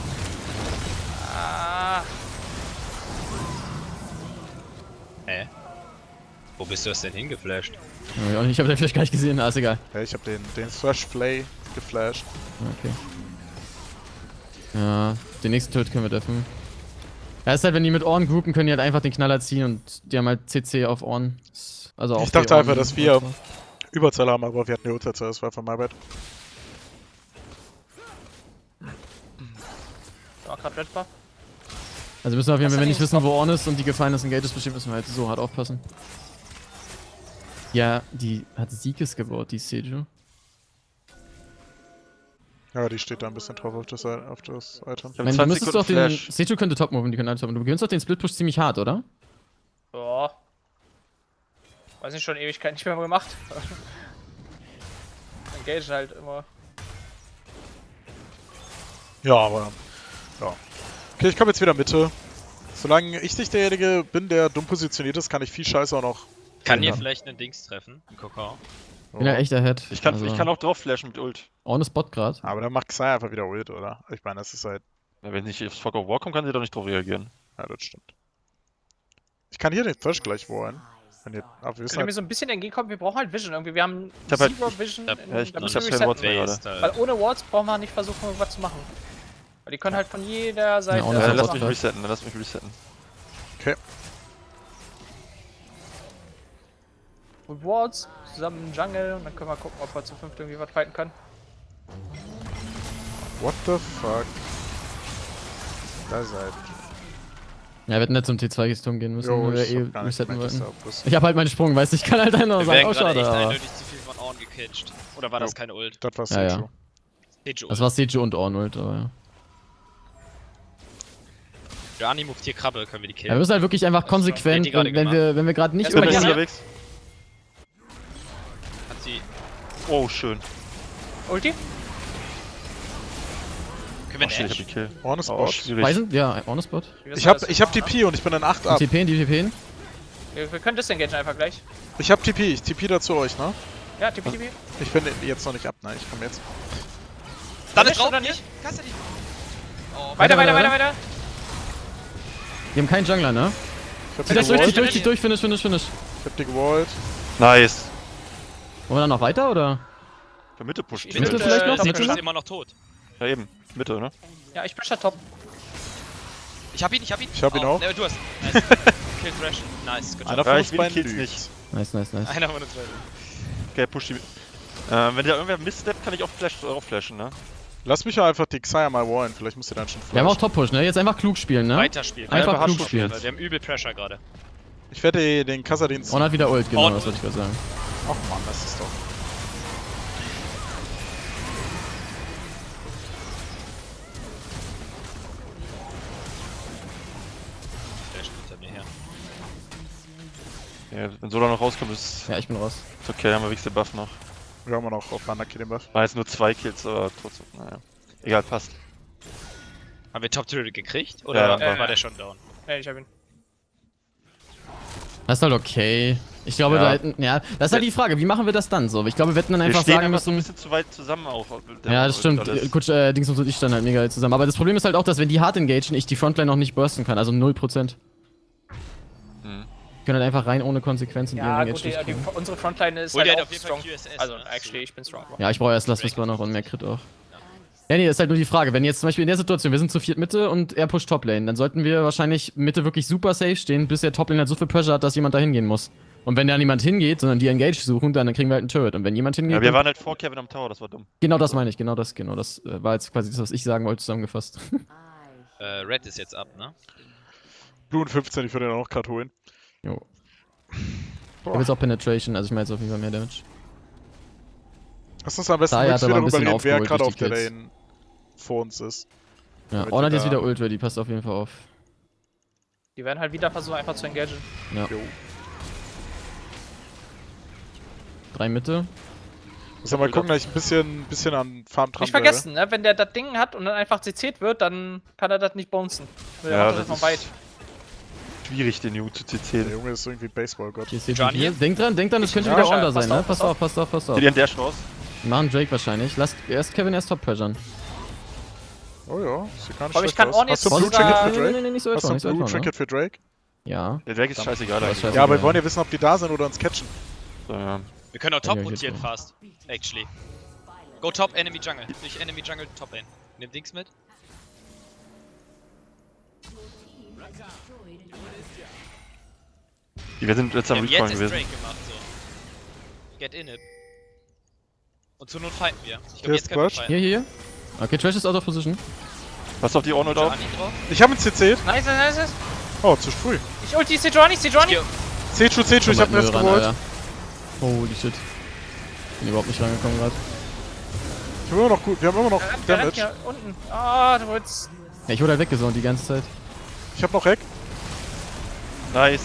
Ah,
Wo bist du das denn hingeflasht?
Ja, ich habe den vielleicht gar nicht gesehen, ist egal.
Ja, ich hab den Thrash Flay geflasht.
Okay. Ja, den nächsten Tod können wir treffen. Ja, ist halt, wenn die mit Ohren groupen, können die halt einfach den Knaller ziehen und die haben halt CC auf Ohren. Also auf
Ich dachte
die Ohren-
einfach, dass wir Überzahl haben, aber wir hatten die Überzahl, das war von my bad.
da war gerade Red Buff.
Also müssen wir auf jeden Fall, wenn wir nicht
Was
wissen, wo Orn ist und die Gefallen ist Engages bestimmt, müssen wir halt so hart aufpassen. Ja, die hat Sieges gebaut, die Seju.
Ja, die steht da ein bisschen drauf auf das Item.
Ich
Ich
hab
meine, du
20
müsstest doch
Sekunden
den.
Flash.
Seju könnte topmoven, die können alle topmoven. Du beginnst doch den Split-Push ziemlich hart, oder?
Ja. Weiß nicht, schon Ewigkeit nicht mehr gemacht. Engage halt immer.
Ja, aber. Ja. Okay, ich komme jetzt wieder Mitte. Solange ich nicht derjenige bin, der dumm positioniert ist, kann ich viel Scheiße auch noch.
Kann hier
Ja.
vielleicht einen Dings treffen? Ein Kokon?
Bin ja echt ahead.
Ich kann,
also,
ich kann auch drauf flashen mit Ult.
Orn ist Bot grad.
Aber dann macht Xayah einfach wieder Ult, oder? Ich meine, das ist halt.
Ja, wenn ich aufs Fog of War komme, kann sie doch nicht drauf reagieren.
Ja, das stimmt. Ich kann hier den Thrash gleich wollen. Wenn ihr. Aber wir wissen
Wenn ihr mir
halt,
so ein bisschen entgegenkommt, wir brauchen halt Vision irgendwie. Wir haben
Ich hab halt-
Zero Vision.
ja, ich-
da
ich
müssen
hab
wir
kein
resetten.
Wort mehr gerade.
Waste halt.
Weil ohne Wards brauchen wir nicht versuchen, was zu machen. Weil die können halt von jeder Seite.
ohne
Ja,
Ja,
lass
Bot
mich
grad.
resetten, lass mich resetten.
Mit Wards zusammen im Jungle und dann können wir gucken, ob wir zu fünft irgendwie was fighten können.
what the fuck? Da seid.
Ja, wir hätten nicht zum T2-Gestum gehen müssen,
Jo,
wenn wir
ich hab gar nicht
resetten
gemeint, dass
wollten.
da was-
Ich hab halt meinen Sprung, weißt du, ich kann halt einfach
Wir
sagen,
werden
oh
gerade
schade.
echt
aber-
eindeutig zu viel von Orn gecatcht. Oder war das
Jo.
keine Ult?
Das war
Ja, ja.
Seju.
Seju
Das
Ult.
war Seju und Ornult, aber ja.
Johnny moved hier Krabbel, können wir die
Ja, wir
killen.
müssen halt wirklich einfach
Das ist schon
konsequent,
richtig gerade
wenn wir gerade nicht
Erstmal
Ich bin
hier.
unterwegs.
Hat sie.
Oh, schön.
Ulti?
Können wir
Oh, shit, ich hab
Edge?
die Kill.
Orn ist
Oh,
Bot.
schwierig.
Weisen? Ja, Honest Bot.
Wie wissen
Ich
wir
hab,
das?
ich hab TP und ich bin in 8 ab.
Die TPen, die TPen.
Wir können disengagen einfach gleich.
Ich hab TP, ich TP da zu euch, ne?
Ja, TP.
Ich bin jetzt noch nicht ab, nein, ich komme jetzt.
Dann
Finish
ist drauf,
oder
hier.
nicht?
Kannst du nicht. Oh,
Weiter,
weiter,
weiter.
Die haben keinen Jungler, ne?
Ich hab
Zieh
die
das durch,
gewollt.
zieh durch, finish.
Ich hab die gewollt.
Nice.
Wollen wir dann noch weiter, oder?
Für Mitte pushen.
Ich
Mitte
würde,
vielleicht noch?
Top
Mitte?
Seju
pushen.
ist immer noch tot.
Ja, eben. Mitte, ne?
Ja, ich push da top.
Ich hab ihn.
Ich hab ihn auch.
Ne, du hast. Nice. Kill Thrash. Nice, good
Einer
job.
von
Ja,
uns
ich will die
beiden
Kills
lügt.
nicht.
Nice.
Einer von uns beiden.
Okay, push die. Wenn da irgendwer missteppt, kann ich auch flashen, ne?
Lass mich ja einfach die Xayah mal wallen, vielleicht müsst ihr dann schon
Wir haben auch
flashen.
Top-Push, ne? Jetzt einfach klug spielen, ne?
Weiterspielen.
Einfach
Einfach
klug
hart
spielen.
Weil wir haben übel Pressure gerade.
Ich werde den Kassadin.
Orn hat wieder Ult, genau,
Orn
das wollte ich gerade sagen.
Ach man, das ist doch.
Der steht hinter mir her.
Ja, wenn Sola noch rauskommt, ist
Ja, ich bin raus.
okay, haben wir wenigstens den Buff noch.
Wir haben noch auf Manaki den Buff.
War jetzt nur 2 Kills, aber trotzdem, naja. Egal, passt.
Haben wir Top-Turret gekriegt? Oder
Ja,
war der schon down?
Nee, ich hab ihn.
Das ist halt okay. Ich glaube,
Ja.
da hätten, ja, das ist halt die Frage, wie machen wir das dann so? Ich glaube, wir hätten dann
Wir
einfach
stehen
sagen
einfach so ein
müssen.
bisschen zu weit zusammen auch.
Ja, das stimmt. Gut, Dingsbums und ich standen halt mega zusammen. Aber das Problem ist halt auch, dass wenn die hart engagen, ich die Frontline noch nicht bursten kann, also 0%.
Hm.
Ich kann halt einfach rein ohne Konsequenzen
Ja,
die
gut,
Engage
die,
durchkriegen.
unsere Frontline ist
Hol dir
halt
halt
auch
auf jeden Fall
strong.
QSS,
Also,
ne?
actually, ich bin strong.
Ja, ich brauche erst Last Whisper noch und mehr Crit auch. Ja, nee, ist halt nur die Frage, wenn jetzt zum Beispiel in der Situation, wir sind zu viert Mitte und er pusht Toplane, dann sollten wir wahrscheinlich Mitte wirklich super safe stehen, bis der Toplane halt so viel Pressure hat, dass jemand da hingehen muss. Und wenn da niemand hingeht, sondern die Engage suchen, dann kriegen wir halt einen Turret. Und wenn jemand hingeht,
Ja, wir
dann,
waren halt vor Kevin am Tower, das war dumm.
genau das meine ich, genau das war jetzt quasi das, was ich sagen wollte, zusammengefasst.
Red ist jetzt ab, ne?
Blue und 15, ich würde den auch noch gerade holen.
Jo. Ich hab jetzt auch Penetration, also ich meine jetzt auf jeden Fall mehr Damage.
Lass uns am besten
Xayah hat
wieder
aber ein
darüber
bisschen
reden, wer
aufgeholt
gerade
durch
auf
die
der
Kills.
Lane vor uns ist.
Ja,
Damit
Ornat
wir
ist
da-
wieder Ult ready, passt auf jeden Fall auf.
Die werden halt wieder versuchen, einfach zu engagen.
Ja.
Jo.
3 Mitte.
Muss ja mal gucken, dass ich ein bisschen an Farm dran
Nicht vergessen, ne? Wenn der das Ding hat und dann einfach CC'd wird, dann kann er das nicht bouncen. Der
Ja,
macht
das
von
ist
weit.
schwierig, den Junge zu
Der
CC.
Junge ist irgendwie Baseballgott.
Hier ist
Johnny?
hier. Denkt dran, das könnte
Ja,
wieder
Scheiße,
Orn da sein, ne?
passt auf,
Passt auf.
Seht ihr an der Chance?
Wir machen Drake wahrscheinlich. Lasst erst Kevin erst top pressuren.
Oh ja, sieht gar nicht
Aber ich
schlecht
kann
aus.
Orn
Hast du
jetzt
ein Blue Trinket
sogar-
für Drake?
Nee, nicht so
Hast du
einfach,
ein
nicht so
Blue
einfach, ne?
Trinket für Drake?
Ja.
Der Drake ist scheißegal
Das ist
eigentlich.
scheiße.
Ja, aber wir
ja.
wollen ja wissen, ob die da sind oder uns catchen.
So, ja.
Wir können auch
Ja,
top
ja,
rotieren
geht
fast. Actually. Go top, Enemy Jungle. Nicht Enemy Jungle, top lane. Nimm Dings mit.
Wir sind jetzt am
Ja, jetzt
Respawn
ist
gewesen.
Drake gemacht, so. Get in it. Und zur Not fighten wir. Ich
Hier
glaube,
ist
jetzt können wir
Quatsch.
fighten.
Hier. Okay, Trash ist out of position.
Pass auf die Orno drauf.
Johnny drauf.
Ich habe ihn CC'd.
Nice.
Oh, zu früh.
Ich ulti Sejuani.
C-Chu, ich hab ihn jetzt geholt.
Holy shit. Bin überhaupt nicht rangekommen gerade.
Wir haben immer noch gut, wir haben immer noch
Der rennt
Damage.
hier unten. Ah, du willst.
Ja, ich wurde halt weggesaunt die ganze Zeit.
Ich hab noch Hack.
Nice.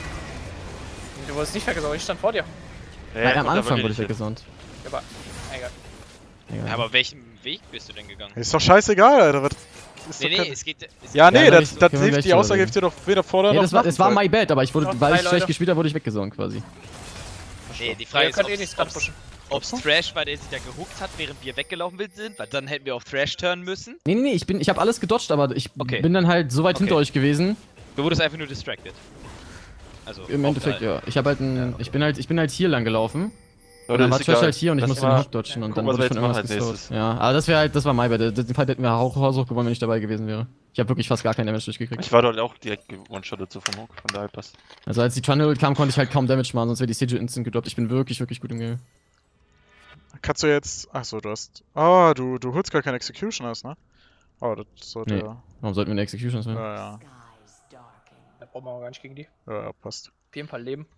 Du wurdest nicht weggesaugt, ich stand vor dir.
Nein, am
kommt
Anfang
aber
wurde ich
nicht
weggesaunt.
Aber, egal.
Egal.
Ja, aber welchen Weg bist du denn gegangen?
Ist doch scheißegal, Alter. Was ist
Nee,
doch
nee,
kein-
es geht.
Ja, nee,
Ja,
das,
können
das
wir
hilft,
gleich
die Aussage
drüber
hilft dir doch weder vorder
Nee,
noch
das war
nachher.
my bad, aber ich wurde,
Noch
weil
drei
ich schlecht
Leute.
gespielt habe, wurde ich weggesaunt quasi.
Nee, die Frage
Ihr könnt eh
ist,
nichts dran pushen.
ob's Thrash war, der sich da gehuckt hat, während wir weggelaufen sind, weil dann hätten wir auf Thrash turnen müssen.
Nee, ich habe alles gedodged, aber ich
Okay.
bin dann halt so weit
Okay.
hinter euch gewesen.
Du wurdest einfach nur distracted. Also,
Im Endeffekt, ja. Ich habe halt ich bin halt hier lang gelaufen. Und dann war Trash halt hier und ich musste den Hook dodgen und dann
gucken, was
wurde ich
wir
von
jetzt
irgendwas
machen als
geslowt. Ja, aber das war my bad. Den Fight hätten wir haushoch gewonnen, wenn ich dabei gewesen wäre. Ich habe wirklich fast gar keinen Damage durchgekriegt.
Ich war dort auch direkt one-shotted so vom Hook, von daher passt.
Also als die Trundle kam, konnte ich halt kaum Damage machen, sonst wäre die Seju instant gedroppt. Ich bin wirklich gut im Game.
Kannst du jetzt. Achso, du hast. Oh, du holst gar keine Executioners, ne? Oh, das sollte.
Nee. Warum sollten wir eine Execution sein?
Ja,
Da brauchen wir auch gar nicht gegen die.
ja, passt.
Auf jeden Fall leben.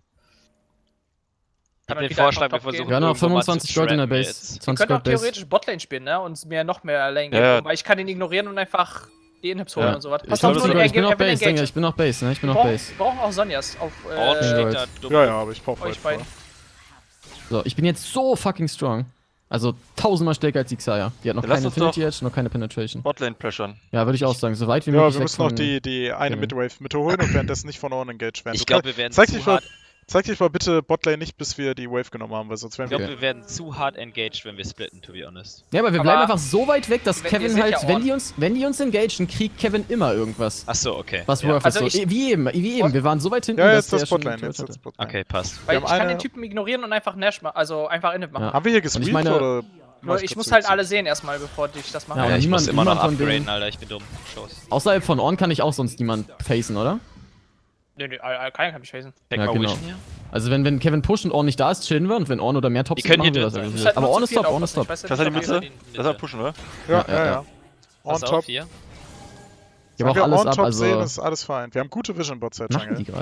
Ich
man
den
wieder
Vorschlag, wir
einfach top
versuchen
Wir haben noch
irgendwo mal
25
zu
Gold in der
trappen
Base.
jetzt.
20
Wir können auch
Gold Base.
theoretisch Botlane spielen, ne? Und mir noch mehr Lane geben.
Ja.
Weil ich kann ihn ignorieren und einfach die Inhibs holen
Ja.
und sowas.
Ich
Pass
bin
auf,
noch
nur
Base, ich bin noch
er will
Base, Digga,
engage.
ich bin noch Base, ne? Ich bin
Wir
noch
brauchen-
Base.
wir brauchen auch Sonjas auf.
Ort
Ja.
steht da dumm.
Ja, aber ich brauch
euch
weit
beiden.
vor.
So, ich bin jetzt so fucking strong. Also 1000-mal stärker als die Xayah. Die hat noch
Dann lass
keine
uns doch-
Infinity Edge, noch keine Penetration.
Botlane pressuren.
Ja, würde ich auch sagen. So weit wie
Ja,
möglich
wir
weg
müssen noch
von-
die eine
Kevin.
Midwave-Mitte holen und währenddessen nicht von Orn engaged werden.
Ich
Du
glaube,
kannst-
wir werden
zeig
zu
dich mal,
hart.
zeig dich mal bitte Botlane nicht, bis wir die Wave genommen haben, weil sonst werden
Ich
wir.
glaube, wir werden zu hart engaged, wenn wir splitten, to be honest.
Ja, aber wir
Aber
bleiben einfach so weit weg, dass
wenn- ihr
Kevin
seht
halt,
ja
wenn
Orn.
die uns engagen, kriegt Kevin immer irgendwas.
Achso, okay.
Was
ja.
worth
Also
ist. So.
ich-
Wie eben. Wir waren so weit hinten,
Ja,
dass
jetzt
der
das
schon
Botlane,
Turret
jetzt das
hatte.
Botlane.
Okay, passt.
Weil
Wir
ich
haben
kann
eine-
den Typen ignorieren und einfach Nash machen, also einfach Inhib machen.
Ja.
Haben wir hier
Und ich
gesweept
meine-
oder?
Nur ich muss halt alle sehen erstmal, bevor ich das mache.
Ja,
Ja,
aber
ich muss immer noch
niemand von denen-
upgraden, Alter, ich bin dumm. Shows.
Außerhalb von Orn kann ich auch sonst niemand facen, oder?
Nee, keiner kann mich facen.
Check
Ja,
mal
genau.
Vision hier.
Also wenn Kevin pusht und Orn nicht da ist, chillen wir. Und wenn Orn oder mehr Tops
Die können
machen wir
hier
das.
drin
Also.
sein.
Halt
Aber
nur
Orn
zu
ist
viel
top, Orn
aufpassen,
ist top.
ich weiß ja
Das
nicht,
hat die
ob ihr-
Mitte? Das hat pushen, oder?
Ja,
Ja, ja.
On
Pass
top.
auf hier.
Ich habe auch
Wenn wir
alles
On
ab,
top sehen,
also
ist alles fein. Wir haben gute Vision Bot Side
machen die
Jungle.
gerade.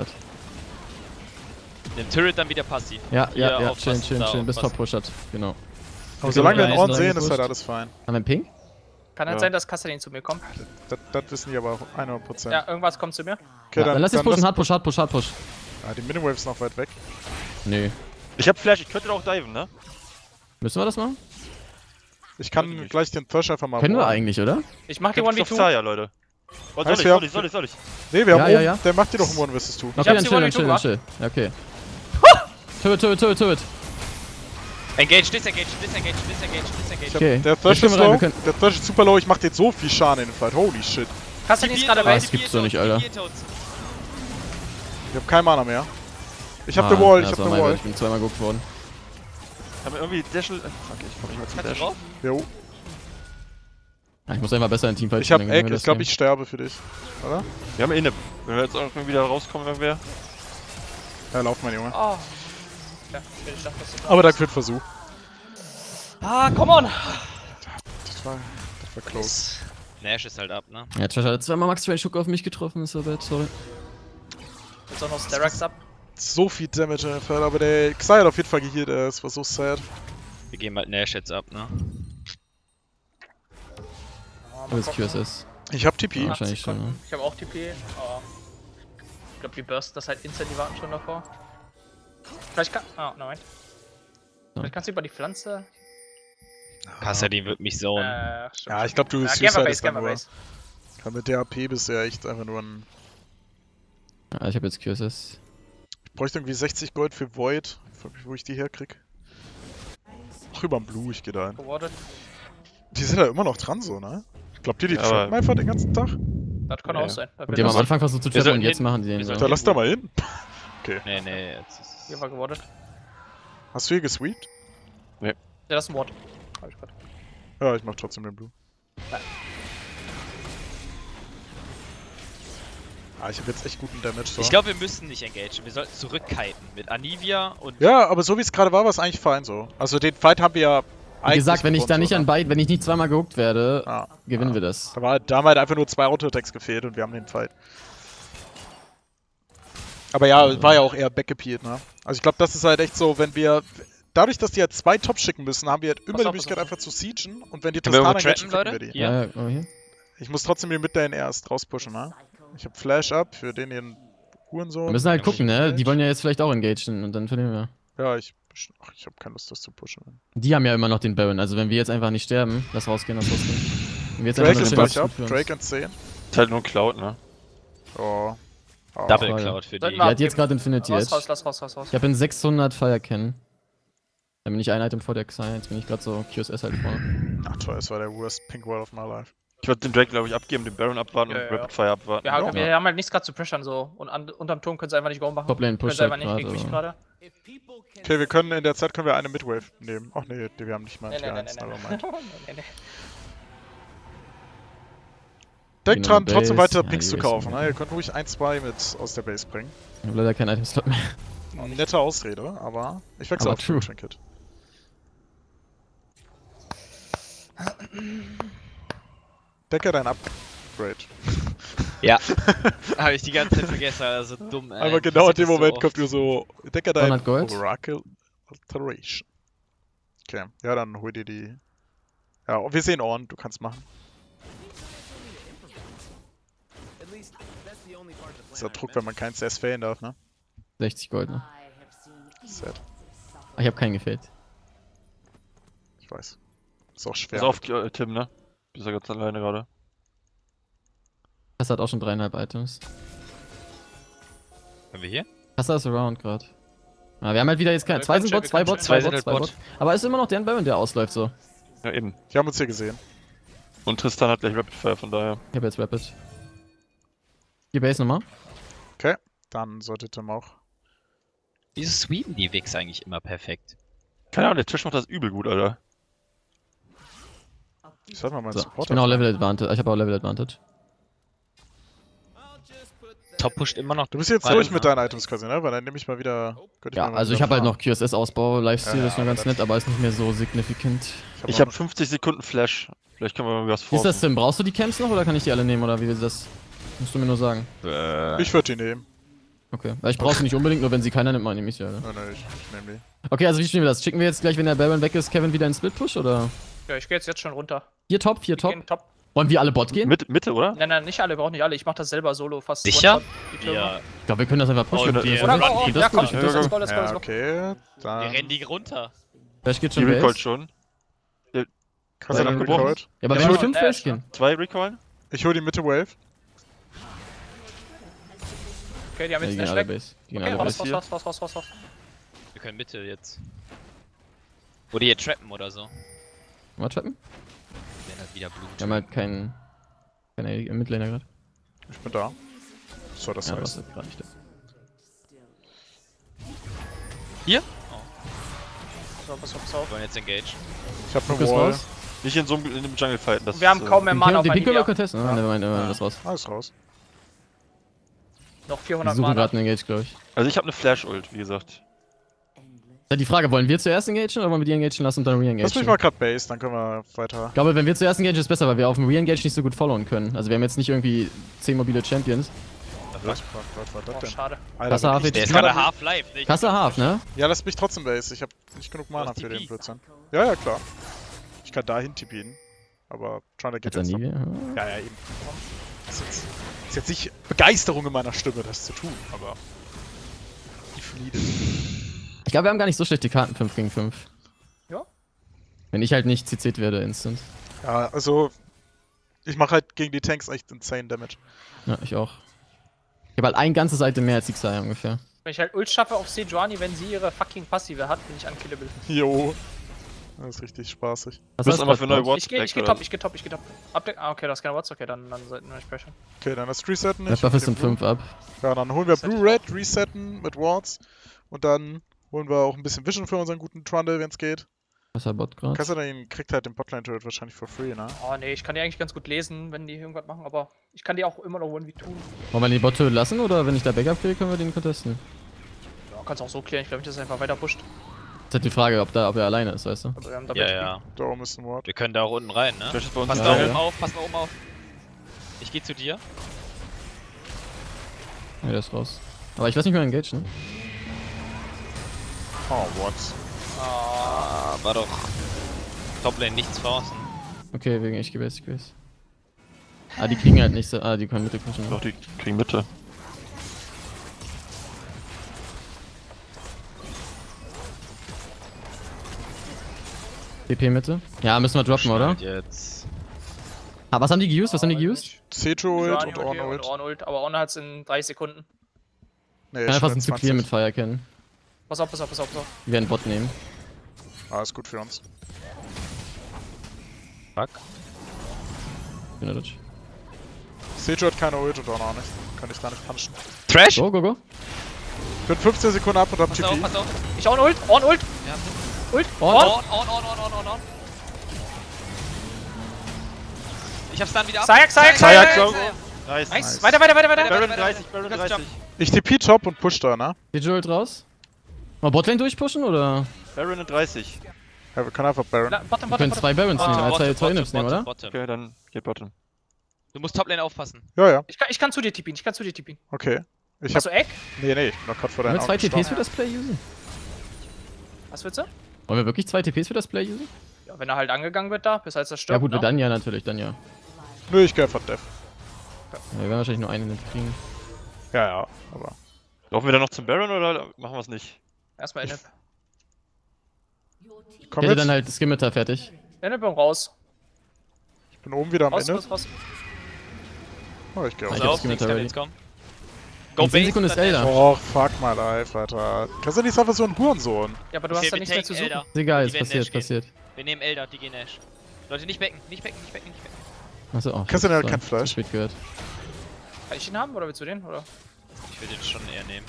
Den Turret dann wieder passiv.
Ja,
Hier
chillen,
aufpassen,
chillen,
da
chillen, bis top
aufpassen.
pusht. Genau.
Aber solange wir
Ja,
den On
ist
sehen,
noch
ist halt
gewusst.
alles fein.
Haben wir einen Ping?
Kann halt
Ja.
sein, dass Kassadin zu mir kommt.
Das wissen die aber auch 100%.
Ja, irgendwas kommt zu mir.
Okay,
Ja, dann lass jetzt pushen, hard push.
Ja, die Miniwave ist noch weit weg.
Nee.
Ich hab Flash, ich könnte auch diven, ne?
Müssen wir das machen?
Ich kann gleich den Thresh einfach mal
Können wir
holen.
eigentlich, oder?
Ich mach die
Gibt's auf
1v2.
Xayah, Leute. Oh,
Heißt,
soll
wir
ich?
Nee, wir haben
Ja,
oben,
ja, ja.
der macht dir doch einen One vs 2.
Okay,
hab's
dann
die
chill,
One
dann
v2
chill. Ja, okay. Turret.
Engage, disengage.
Okay.
Der
Jetzt
Thresh
können
ist
wir rein,
low,
wir können-
der Thresh ist super low, ich mach dir so viel Schaden in dem Fight, holy shit.
Kassadin ist gerade
Ah,
bei.
das gibt's doch nicht, Alter.
Ich hab kein Mana mehr. Ich hab
Ah,
the Wall, ich
ja,
hab
das
the
war mein
Wall.
Bad, ich bin zweimal geguckt worden.
Haben wir irgendwie Dashel. Fuck, ich komm nicht mehr zum
Kannst du
Dash.
drauf?
Jo.
Ja, ich muss einfach besser in Teamfight
Ich hab
spielen, dann
Egg,
gewinnen wir
ich glaube,
das
ich sterbe für dich. Oder?
Wir haben Inhib. Wenn wir jetzt irgendwie wieder rauskommen, irgendwer.
Ja, lauf mein Junge.
Oh. Ja, ich dachte, das ist
Aber der Crit Versuch.
Ah, come on!
Das war close.
Nash ist halt ab, ne?
Game. Ja, Trash hat zweimal Max Range Hook auf mich getroffen, ist so bad, sorry.
Jetzt auch noch Sterax ab.
So viel Damage in dem Fight, aber der Xayah hat auf jeden Fall geheilt, es war so sad.
Wir geben halt Nash jetzt ab, ne?
Wo ist QSS?
Ich hab TP.
Ja. Wahrscheinlich schon, ne?
Ich habe auch TP, aber ich glaube, die bursten das halt instant, die warten schon davor. Vielleicht kann. Oh, nein. Vielleicht kannst du über die Pflanze.
Kassadin wird mich sauen.
Stimmt.
Ja, ich glaube, du
Gamma
Suicide
Base,
ist dann
Gamma
nur.
Base.
Ja, mit der AP bist du ja echt einfach nur ein.
Ja, ich habe jetzt QSS.
Ich bräuchte irgendwie 60 Gold für Void. Ich frag mich, wo ich die herkrieg. Ach, überm Blue, ich geh da hin.
Geworden.
Die sind ja immer noch dran, so, ne? Glaubt ihr, die
Ja,
trappen
aber-
einfach den ganzen Tag?
Das kann
Ja.
auch sein.
Die haben am Anfang versucht zu trappen
sollten
und jetzt
hin.
machen die
Wir
den so.
sollten-
Da lass da mal hin.
Nee, jetzt ist
Hier war geworden.
Hast du hier gesweept?
Ja, das ist ein Ward. Hab ich grad.
Ja, ich mach trotzdem den Blue. Ah, ich hab jetzt echt guten Damage. So.
Ich glaube, wir müssen nicht engagen. Wir sollten zurückkiten mit Anivia und.
Ja, aber so wie es gerade war, war es eigentlich fein so. Also den Fight haben wir ja
Wie
eigentlich
gesagt, wenn ich da
gewonnen,
nicht
so,
an
ne?
beid, wenn ich nicht zweimal gehuckt werde,
Ja.
gewinnen wir das.
Da haben halt einfach nur 2 Auto-Attacks gefehlt und wir haben den Fight. Aber ja, war ja auch eher backgepeelt, ne? Also ich glaube, das ist halt echt so, wenn wir... Dadurch, dass die halt 2 Top schicken müssen, haben wir halt immer die
auf,
Möglichkeit
pass auf.
einfach zu siegen. Und wenn die
Können wir
Tristana
übertrappen,
catchen, kriegen wir
Leute?
die.
Hier.
Ja, oh, hier.
Ich muss trotzdem die Midlane erst rauspushen, ne? Ich hab Flash up für den hier Hurensohn.
Wir müssen halt gucken, ne? Die wollen ja jetzt vielleicht auch engagen und dann verlieren wir.
Ja, ich hab keine Lust, das zu pushen.
Die haben ja immer noch den Baron, also wenn wir jetzt einfach nicht sterben, lass rausgehen, lass rausgehen. Wenn wir jetzt
Drake
einfach
ist
nur
gleich
chillen,
ab,
ist gut für uns.
Drake in 10.
Ist halt nur ein Cloud, ne?
Oh. Oh.
Double
Feuer.
Cloud für
Sollten
die.
wir
Die hat jetzt
abgeben.
gerade Infinity
Raus,
Edge.
raus.
Ich habe in 600 Fire Cannon. Dann bin ich ein Item vor der Xayah, jetzt bin ich gerade so QSS halt vorne.
Ach toll, das war der worst Pink Wall of my life.
Ich würde den Drake, glaube ich, abgeben, den Baron abwarten
Ja,
und
ja.
Rapid Fire abwarten.
Wir haben halt nichts gerade zu pressern so. Und unterm Turm können sie einfach nicht Go machen.
Toplane
Können
pusht
sie einfach
halt
nicht gegen mich
gerade.
gerade.
Okay, wir können in der Zeit können wir eine Midwave nehmen. Ach nee, wir haben nicht mal
Nee,
Tier
nee,
1,
nee,
nevermind.
nee.
Denkt
Genau,
dran, trotzdem
Base.
weiter
Ja,
Picks
die
zu
Base
kaufen.
sind
Ne? Ihr könnt ruhig 1, 2 mit aus der Base bringen.
Ich habe leider keinen Item-Slot mehr.
Nette Ausrede, aber ich wechsle
Aber
auf
true.
Trinket. Decke dein Upgrade.
Ja. Habe ich die ganze Zeit vergessen, also dumm, ey.
Aber genau in
Passiert
dem
das so
Moment
oft.
kommt dir so, decke dein
100 Gold?
Oracle Alteration. Okay, ja dann hol dir die... Ja, wir sehen Orn, du kannst machen. Dieser Druck, wenn man keinen CS failen darf, ne?
60 Gold, ne?
Sad.
Ach, ich habe keinen gefällt.
Ich weiß. Ist auch schwer.
Pass auf, Tim, ne? Bist ja ganz alleine gerade.
Kassa hat auch schon 3,5 Items.
Können wir hier?
Kassa ist around gerade. Ja, wir haben halt wieder jetzt keine.
Wir
2
können
sind
chillen,
Bots, 2
wir können
Bots, 2
chillen.
Bots, 2
Zwei
Bots.
sind
Aber ist immer noch deren Baron, der ausläuft so.
Ja, eben.
Die haben uns hier gesehen.
Und Tristan hat gleich Rapid Fire, von daher.
Ich habe jetzt Rapid. Die Base nochmal.
Okay, dann solltet ihr auch.
Wieso sweepen die Wix eigentlich immer perfekt?
Keine Ahnung, der Tisch macht das übel gut, Alter.
Ich sag mal meinen
So,
Support.
ich bin auch Level Advantage. Ich habe auch Level Advantage.
Top pusht immer noch.
Du bist jetzt
Warte,
durch mit
ne?
deinen Items quasi, ne? Weil dann nehme ich mal wieder. könnte
Ja,
mal
also
wieder
ich habe halt
fahren.
noch QSS-Ausbau. Lifesteal
Ja,
ist nur
aber
ganz
das-
nett, aber ist nicht mehr so signifikant.
Ich
auch
habe
noch-
50 Sekunden Flash. Vielleicht können wir mal was
Wie ist
forcen.
das denn? Brauchst du die Camps noch oder kann ich die alle nehmen oder wie ist das? Musst du mir nur sagen.
Ich würde die nehmen.
Okay. Weil ich brauche sie nicht unbedingt, nur wenn sie keiner nimmt, mal nehme ich sie, oder?
Nein, nein, ich nehme die.
Okay, also wie stehen wir das? Schicken wir jetzt gleich, wenn der Baron weg ist, Kevin wieder in Split-Push oder?
Ja, ich gehe jetzt schon runter.
4 Top, 4
Wir
Top.
gehen top.
Wollen wir alle Bot gehen?
Mitte, oder?
Nein, nicht alle, wir brauchen nicht alle. Ich mach das selber solo fast.
Sicher?
One-shot, die Türme.
Ja,
Ich glaube, wir können das einfach pushen.
Und wir
Oder
run
oh,
die.
ja,
Das
komm,
ist gut,
let's
das
go, let's go,
Ja,
let's go.
okay.
wir
Dann.
rennen die runter.
Vielleicht geht
Die
schon
Recoil
Base.
schon.
Kannst du
Ja,
noch
abgebrochen.
gecallt?
Ja, aber
Ja,
wenn wir
schon
5
Dash,
Base
ne?
gehen.
2 Recoil.
Ich hol die Mitte Wave.
Okay, die haben
Ja,
jetzt
die gehen
Dash
alle
weg.
Base. Die gehen
Okay,
alle
raus,
Base.
raus.
Wir können Mitte jetzt. Oder hier trappen oder so.
Mal trappen?
Wir werden halt wieder Blut.
Wir haben halt keinen. Keine Midlaner gerade.
Ich bin da. So, das
Ja,
heißt.
was ist gerade nicht da.
Hier?
So, pass auf.
Wir wollen jetzt engage.
Ich hab eine
Lukas
Wall.
raus.
Nicht in so einem in dem Jungle fighten. Das
Wir haben kaum mehr
Den
Mana auf
Pick können wir
Anivia.
contesten, ne? Nevermind, das raus.
Alles raus.
Noch
Wir
400
suchen
Mana.
gerade einen Engage, glaube ich.
Also ich habe eine Flash-Ult, wie gesagt.
Ja, die Frage, wollen wir zuerst engagen oder wollen wir die engagen lassen und dann re-engagen?
Lass mich mal grad Base, dann können wir weiter.
Ich glaube, wenn wir zuerst engagen, ist besser, weil wir auf dem Re-Engage nicht so gut followen können. Also wir haben jetzt nicht irgendwie 10 mobile Champions.
Was war das
Oh,
denn?
schade.
Alter,
Kasse
wirklich?
Der ist
Kann
gerade
er-
Half-Life, ne?
Kasse Half, ne?
Ja, lass mich trotzdem Base. Ich hab nicht genug Mana
hast
für
TP.
den Blödsinn. Ja, ja, klar. Ich kann dahin tippen. Aber Trundle geht
Jetzt
jetzt
an
noch.
die.
Ja, ja, eben. Das ist jetzt nicht Begeisterung in meiner Stimme, das zu tun, aber... Definitiv.
Ich glaube, wir haben gar nicht so schlechte Karten 5 gegen 5.
Ja.
Wenn ich halt nicht CC'd werde, instant.
Ja, also... Ich mache halt gegen die Tanks echt insane Damage.
Ja, ich auch. Ich habe halt ein ganzes Item mehr als die Xayah ungefähr.
Wenn ich halt Ult schaffe auf Sejuani, wenn sie ihre fucking Passive hat, bin ich unkillable.
Jo. Das ist richtig spaßig.
Was
Du bist
hast
aber
du
für
grad
neue
drauf?
Wards
Ich geh top, ich geh top. Okay, das ist keine Wards, okay, dann sollten wir nicht sprechen.
Okay, dann das Resetten
Der
nicht.
Buff ist
Den
um 5 ab.
Ja, dann holen wir Blue-Red, resetten mit Wards. Und dann holen wir auch ein bisschen Vision für unseren guten Trundle, wenn es geht.
Was ist der Bot gerade?
Kassadin kriegt halt den Botline-Turret wahrscheinlich for free, ne?
Oh nee, ich kann die eigentlich ganz gut lesen, wenn die irgendwas machen, aber ich kann die auch immer noch irgendwie tun.
Wollen wir den Bot lassen oder wenn ich da Backup kriege, können wir den contesten?
Ja, kannst auch so klären, ich glaube nicht, dass er einfach weiter pusht.
Das ist halt die Frage, ob er alleine ist, weißt du?
Also wir haben da
Ja, ja.
Da oben ist ein Ward.
Wir können da auch unten rein, ne?
Flash ist bei uns.
Pass
Ja,
da
ja.
oben auf, pass da oben auf. Ich geh zu dir.
Ja, der ist raus. Aber ich lass nicht mehr engage, ne?
Oh, Wards.
Ah, war doch Toplane nichts forcen.
Okay, wegen ich geh Base. Ah, die kriegen halt nicht so. Ah, die können Mitte pushen.
Doch, die kriegen Mitte.
TP Mitte. Ja, müssen wir droppen, oder?
Jetzt.
Ah, was haben die geused?
Sejo-Ult und
und
Orn-Ult.
Orn-Ult, aber Orn hat's in 3 Sekunden.
Nee,
Kann einfach
schon
zu clear mit Fire kennen.
Pass auf.
Die werden Bot nehmen.
Ah, ist gut für uns.
Fuck.
Ich bin Dodge.
Sejo hat keine Ult und Orn auch nicht. Kann ich gar nicht punchen.
Trash!
Go.
Ich bin 15 Sekunden ab und hab
Pass
TP.
auf, pass auf. Ich Orn-Ult! Orn-Ult!
Ja.
Ult!
Orn!
On. Ich hab's dann wieder ab.
Sayak!
Nice.
Nice! Weiter!
Baron 30, Baron 30.
Ich TP top und push da, ne?
Die Jolt raus. Mal Botlane durchpushen oder?
Baron 30.
Ja, wir können einfach Baron.
Bottom,
Wir können zwei Barons nehmen, zwei Inhips nehmen, oder?
Okay, dann geht Bottom.
Du musst Toplane aufpassen.
Ja, ja.
Ich kann zu dir tippen,
Okay. Ich
Hast
hab.
du Eck?
Nee, ich bin noch grad vor
Wollen
deinen
wir zwei
Augen
TPs
gestorben.
für das Play usen?
Was willst du?
Wollen wir wirklich zwei TPs für das Play usen?
Ja, wenn er halt angegangen wird da, bis als er stirbt.
Ja gut,
ne?
dann ja natürlich, dann ja.
Nö, ich geh einfach Def.
Ja, wir werden wahrscheinlich nur einen Inhib kriegen.
Ja, aber.
Laufen wir dann noch zum Baron oder machen wir es nicht?
Erstmal Inhib.
Ich
Komm
hätte
mit.
dann halt Skimitar fertig.
Inhib und raus.
Ich bin oben wieder am
Raus.
Ende. Oh, ich geh
Ich
auch.
hab
Pass auf,
Skimitar
links kann
ready.
jetzt kommen.
In 10 Sekunden ist Elder.
Oh, fuck my life, Alter. Kannst du nicht einfach so ein Hurensohn?
Ja, aber du hast da nichts mehr zu suchen.
Elder.
Ist egal,
Die
ist
werden Nash
passiert.
Wir nehmen Elder, die gehen Nash. Leute, nicht becken.
Achso, oh.
Kannst du denn halt
so,
kein Fleisch?
zu spät gehört.
Kann ich ihn haben oder willst du den? Oder?
Ich will den schon eher nehmen.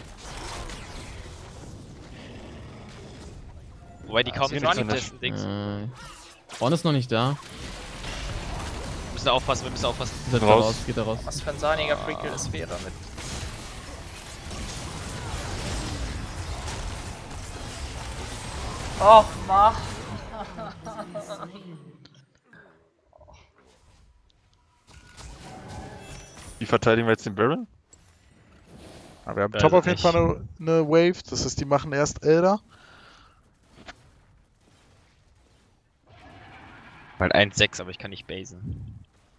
Wobei die kaum
sehen
Johnny
nichts
testen, Dings.
Orn ist noch nicht da.
Wir müssen aufpassen.
Geht
Raus.
da raus.
Was für ein sahniger Freakle es wäre mit. Och, mach.
Wie verteidigen wir jetzt den Baron?
Ja, wir haben
Ja,
top auf jeden
nicht.
Fall eine Wave. Das heißt, die machen erst Elder.
Weil 1-6, aber ich kann nicht basen.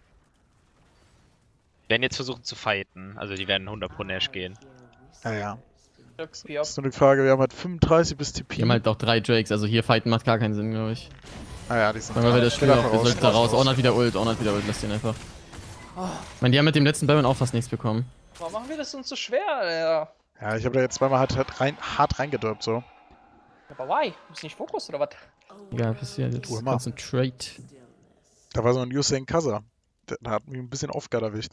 Wir werden jetzt versuchen zu fighten. Also die werden 100 pro Nash gehen.
Ja.
XP
Das
ab.
ist nur die Frage, wir haben halt 35 bis TP.
Wir haben halt auch 3 Drakes, also hier fighten macht gar keinen Sinn, glaube ich.
Ja, die sind
Sagen wir wieder Spiel
einfach
auf, wir
raus.
sollten da raus. Orn hat wieder Ult, lass den einfach. Ich meine, die haben mit dem letzten Baron auch fast nichts bekommen.
Warum machen wir das uns so schwer, Alter?
Ja, ich habe da jetzt zweimal hart reingedrückt, so.
Aber why? Du bist nicht Fokus oder was?
Egal, passiert jetzt.
immer.
Concentrate.
Da war so ein Usain Kazza. Der hat mich ein bisschen off-guard erwischt.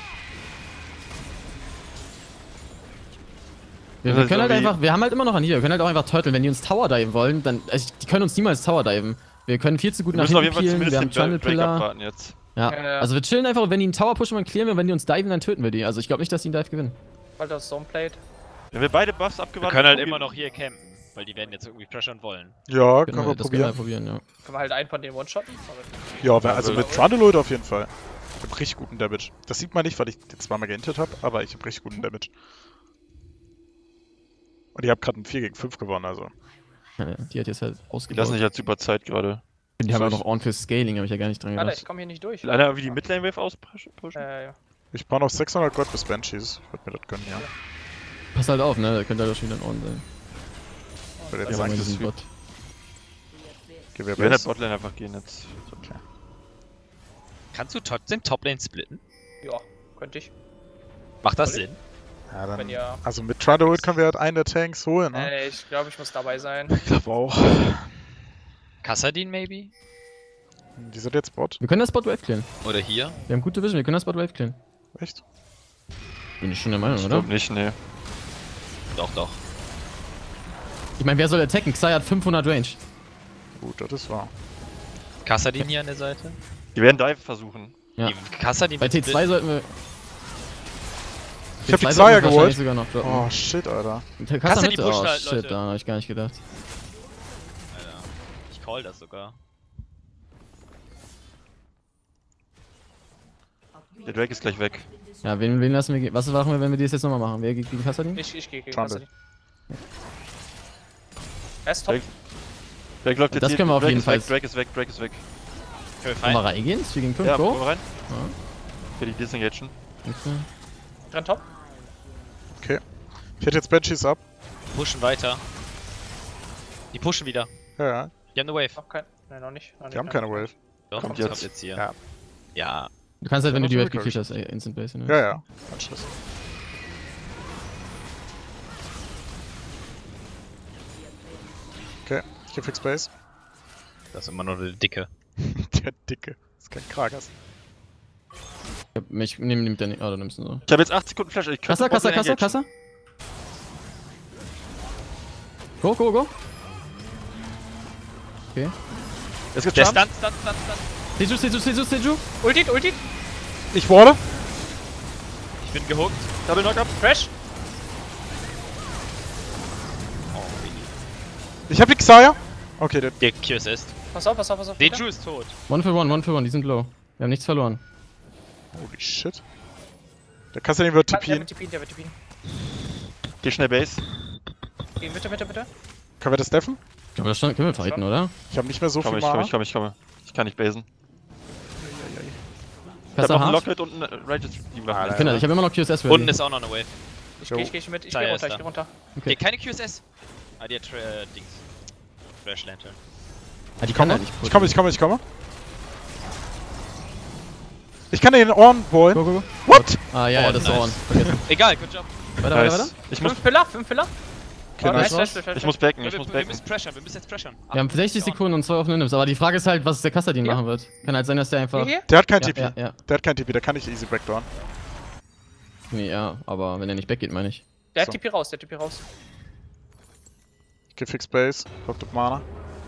Wir können halt einfach, wir haben halt immer noch an hier, wir können halt auch einfach turteln, wenn die uns Tower diven wollen, dann, also die können uns niemals Tower diven. Wir können viel zu gut
Wir
nach
müssen auf
hinten
jeden Fall
peelen, wir
zumindest
haben
den
Channel
Drake
Pillar.
abwarten jetzt.
Ja, also wir chillen einfach, wenn die einen Tower pushen, dann clearen wir, und wenn die uns diven, dann töten wir die. Also ich glaube nicht, dass die einen Dive gewinnen.
Weil das Stoneplate.
Wenn wir beide Buffs
Wir
abgewartet
können halt
haben,
immer noch hier campen. Weil die werden jetzt irgendwie pressern wollen.
Ja,
Können
können wir
das können wir
probieren.
probieren, ja.
Können wir halt einen von denen one-shotten?
Ja, also
Ja,
mit Trundle auf jeden Fall. Ich hab richtig guten Damage. Das sieht man nicht, weil ich den zweimal geintet habe, aber ich hab richtig guten Damage. Und ich hab gerade ein 4 gegen 5 gewonnen, also.
Ja, die hat jetzt halt
Die lassen
ausgebaut.
sich halt super Zeit gerade.
Die haben auch noch On für Scaling, habe ich ja gar nicht dran
Alter,
gedacht.
ich komme hier nicht durch.
Will einer irgendwie die Midlane Wave auspushen?
Ja.
Ich brauche noch 600 Gold bis Banshees. Ich würde mir das gönnen, ja.
Pass halt auf, ne? Da könnte halt auch schon wieder ein On sein.
Ich will jetzt
Ja,
sagen,
Max
das
ist
ist
wie-
Bot.
Geh wir
Ich will in der
Base.
Botlane einfach gehen jetzt.
Okay.
Kannst du trotzdem Toplane splitten?
Ja, könnte ich.
Macht das
Soll ich?
Sinn?
Ja, dann,
Wenn ihr.
also mit Trundle können wir halt einen der Tanks holen, ne?
Ich glaube, ich muss dabei sein.
Ich glaube auch.
Kassadin maybe?
Die sind jetzt Bot.
Wir können das Bot Wave clearen.
Oder hier?
Wir haben gute Vision, wir können das Bot Wave clearen.
Echt?
Bin ich schon der Meinung,
Ich
oder?
glaube nicht, nee.
Doch, doch.
Ich meine, wer soll attacken? Xayah hat 500 Range.
Gut, das ist wahr.
Kassadin hier an der Seite?
Die werden Dive versuchen.
Ja.
Die Kassadin
Bei T2 sollten wir.
Ich hab die
T2
Xayah
sollten wir
geholt.
wahrscheinlich sogar noch droppen.
Oh, shit, Alter.
Kassa
Kassa die
Mitte?
pusht
Oh
halt,
shit,
Leute.
da hab ich gar nicht gedacht.
Alter. Ich call das sogar.
Der Drake ist gleich weg.
Ja, wen lassen wir gehen? Was machen wir, wenn wir das jetzt nochmal machen? Wer gegen Kassadin?
Ich gehe gegen
Trundle.
Kassadin. Er ist top.
Drake- Drake läuft jetzt
Das
hier.
können wir auf
Drake
jeden
ist
Fall.
weg, Drake ist weg, Drake ist weg.
Können wir
Wollen wir
fein?
reingehen? 4 gegen 5,
Ja,
go?
komm rein.
Ja.
Okay, die disengagen.
Okay.
Dran top.
Okay. Ich hätte jetzt Banshees ab.
Pushen weiter. Die pushen wieder.
Ja, ja.
Die haben eine Wave.
Noch kein. Nein, noch nicht. Noch
Die haben
nicht,
keine
noch
Wave.
Doch,
Kommt
kommt
jetzt.
jetzt hier.
Ja.
Ja.
Du kannst halt, wenn du
Ja,
die
noch
Wave
so
gekillt hast, Instant Base, ne?
Ja, ja. Anschluss. Okay, ich geh Fix Base.
Das ist immer nur der Dicke.
Der Dicke. Das ist kein Kragas.
Ich nehm den nicht. Oh, du nimmst ihn so.
Ich habe jetzt 8 Sekunden Flash. Ich könnte
Kassa, Kassa,
Botlane
Kassa,
engagen.
Kassa. Go, go, go. Okay.
Es gibt
Der
Jump.
Stun.
Seju.
Ultit.
Ich warte.
Ich bin gehuckt.
Double Knockup.
Fresh.
Oh,
Ich hab die Xayah. Okay,
der QS ist.
Pass auf.
Deju ist tot.
One for one, die sind low. Wir haben nichts verloren.
Holy shit. Der Kassadin wird
Der
TP'n.
wird TP'n.
Geh schnell Base.
Geh bitte.
Können wir das deffen?
Ich glaube, das können wir fighten, oder?
Ich habe nicht mehr so viel Mana.
Ich komme. Ich kann nicht basen. Ich hab
Kassa
noch einen
hart.
Locket und einen Righteous Redeemer.
Ah,
Ich habe immer noch QSS ready.
Unten ist auch noch eine Wave.
Ich
Jo.
geh mit. Ich
Da
geh
ist er.
runter.
Okay.
Nee, keine QSS. Ah, die hat Dings. Trash Lantern.
Ah, die kann halt nicht
Ich komme. Ich kann den Ohren holen.
Go, go, go.
What?
Ah, ja,
Oh,
das ist
nice.
Ohren. Vergessen.
Egal, good job.
Weiter.
Nice. Ich muss
5 Pillar.
Okay,
Oh,
nice.
Flash.
Ich muss backen,
Wir,
ich muss
wir
backen.
müssen pressure, wir müssen jetzt pressuren.
Wir haben 60 Sekunden und 2 offene Nims. Aber die Frage ist halt, was der Kassadin
Ja.
machen wird. Kann halt sein, dass der einfach.
Hier?
Der hat kein
Ja,
TP.
ja.
Der hat kein TP, der kann nicht easy backdooren.
Nee, ja, aber wenn er nicht weggeht, meine ich.
Der hat
So.
TP raus.
Ich geh Fix Base. Dr. Mana.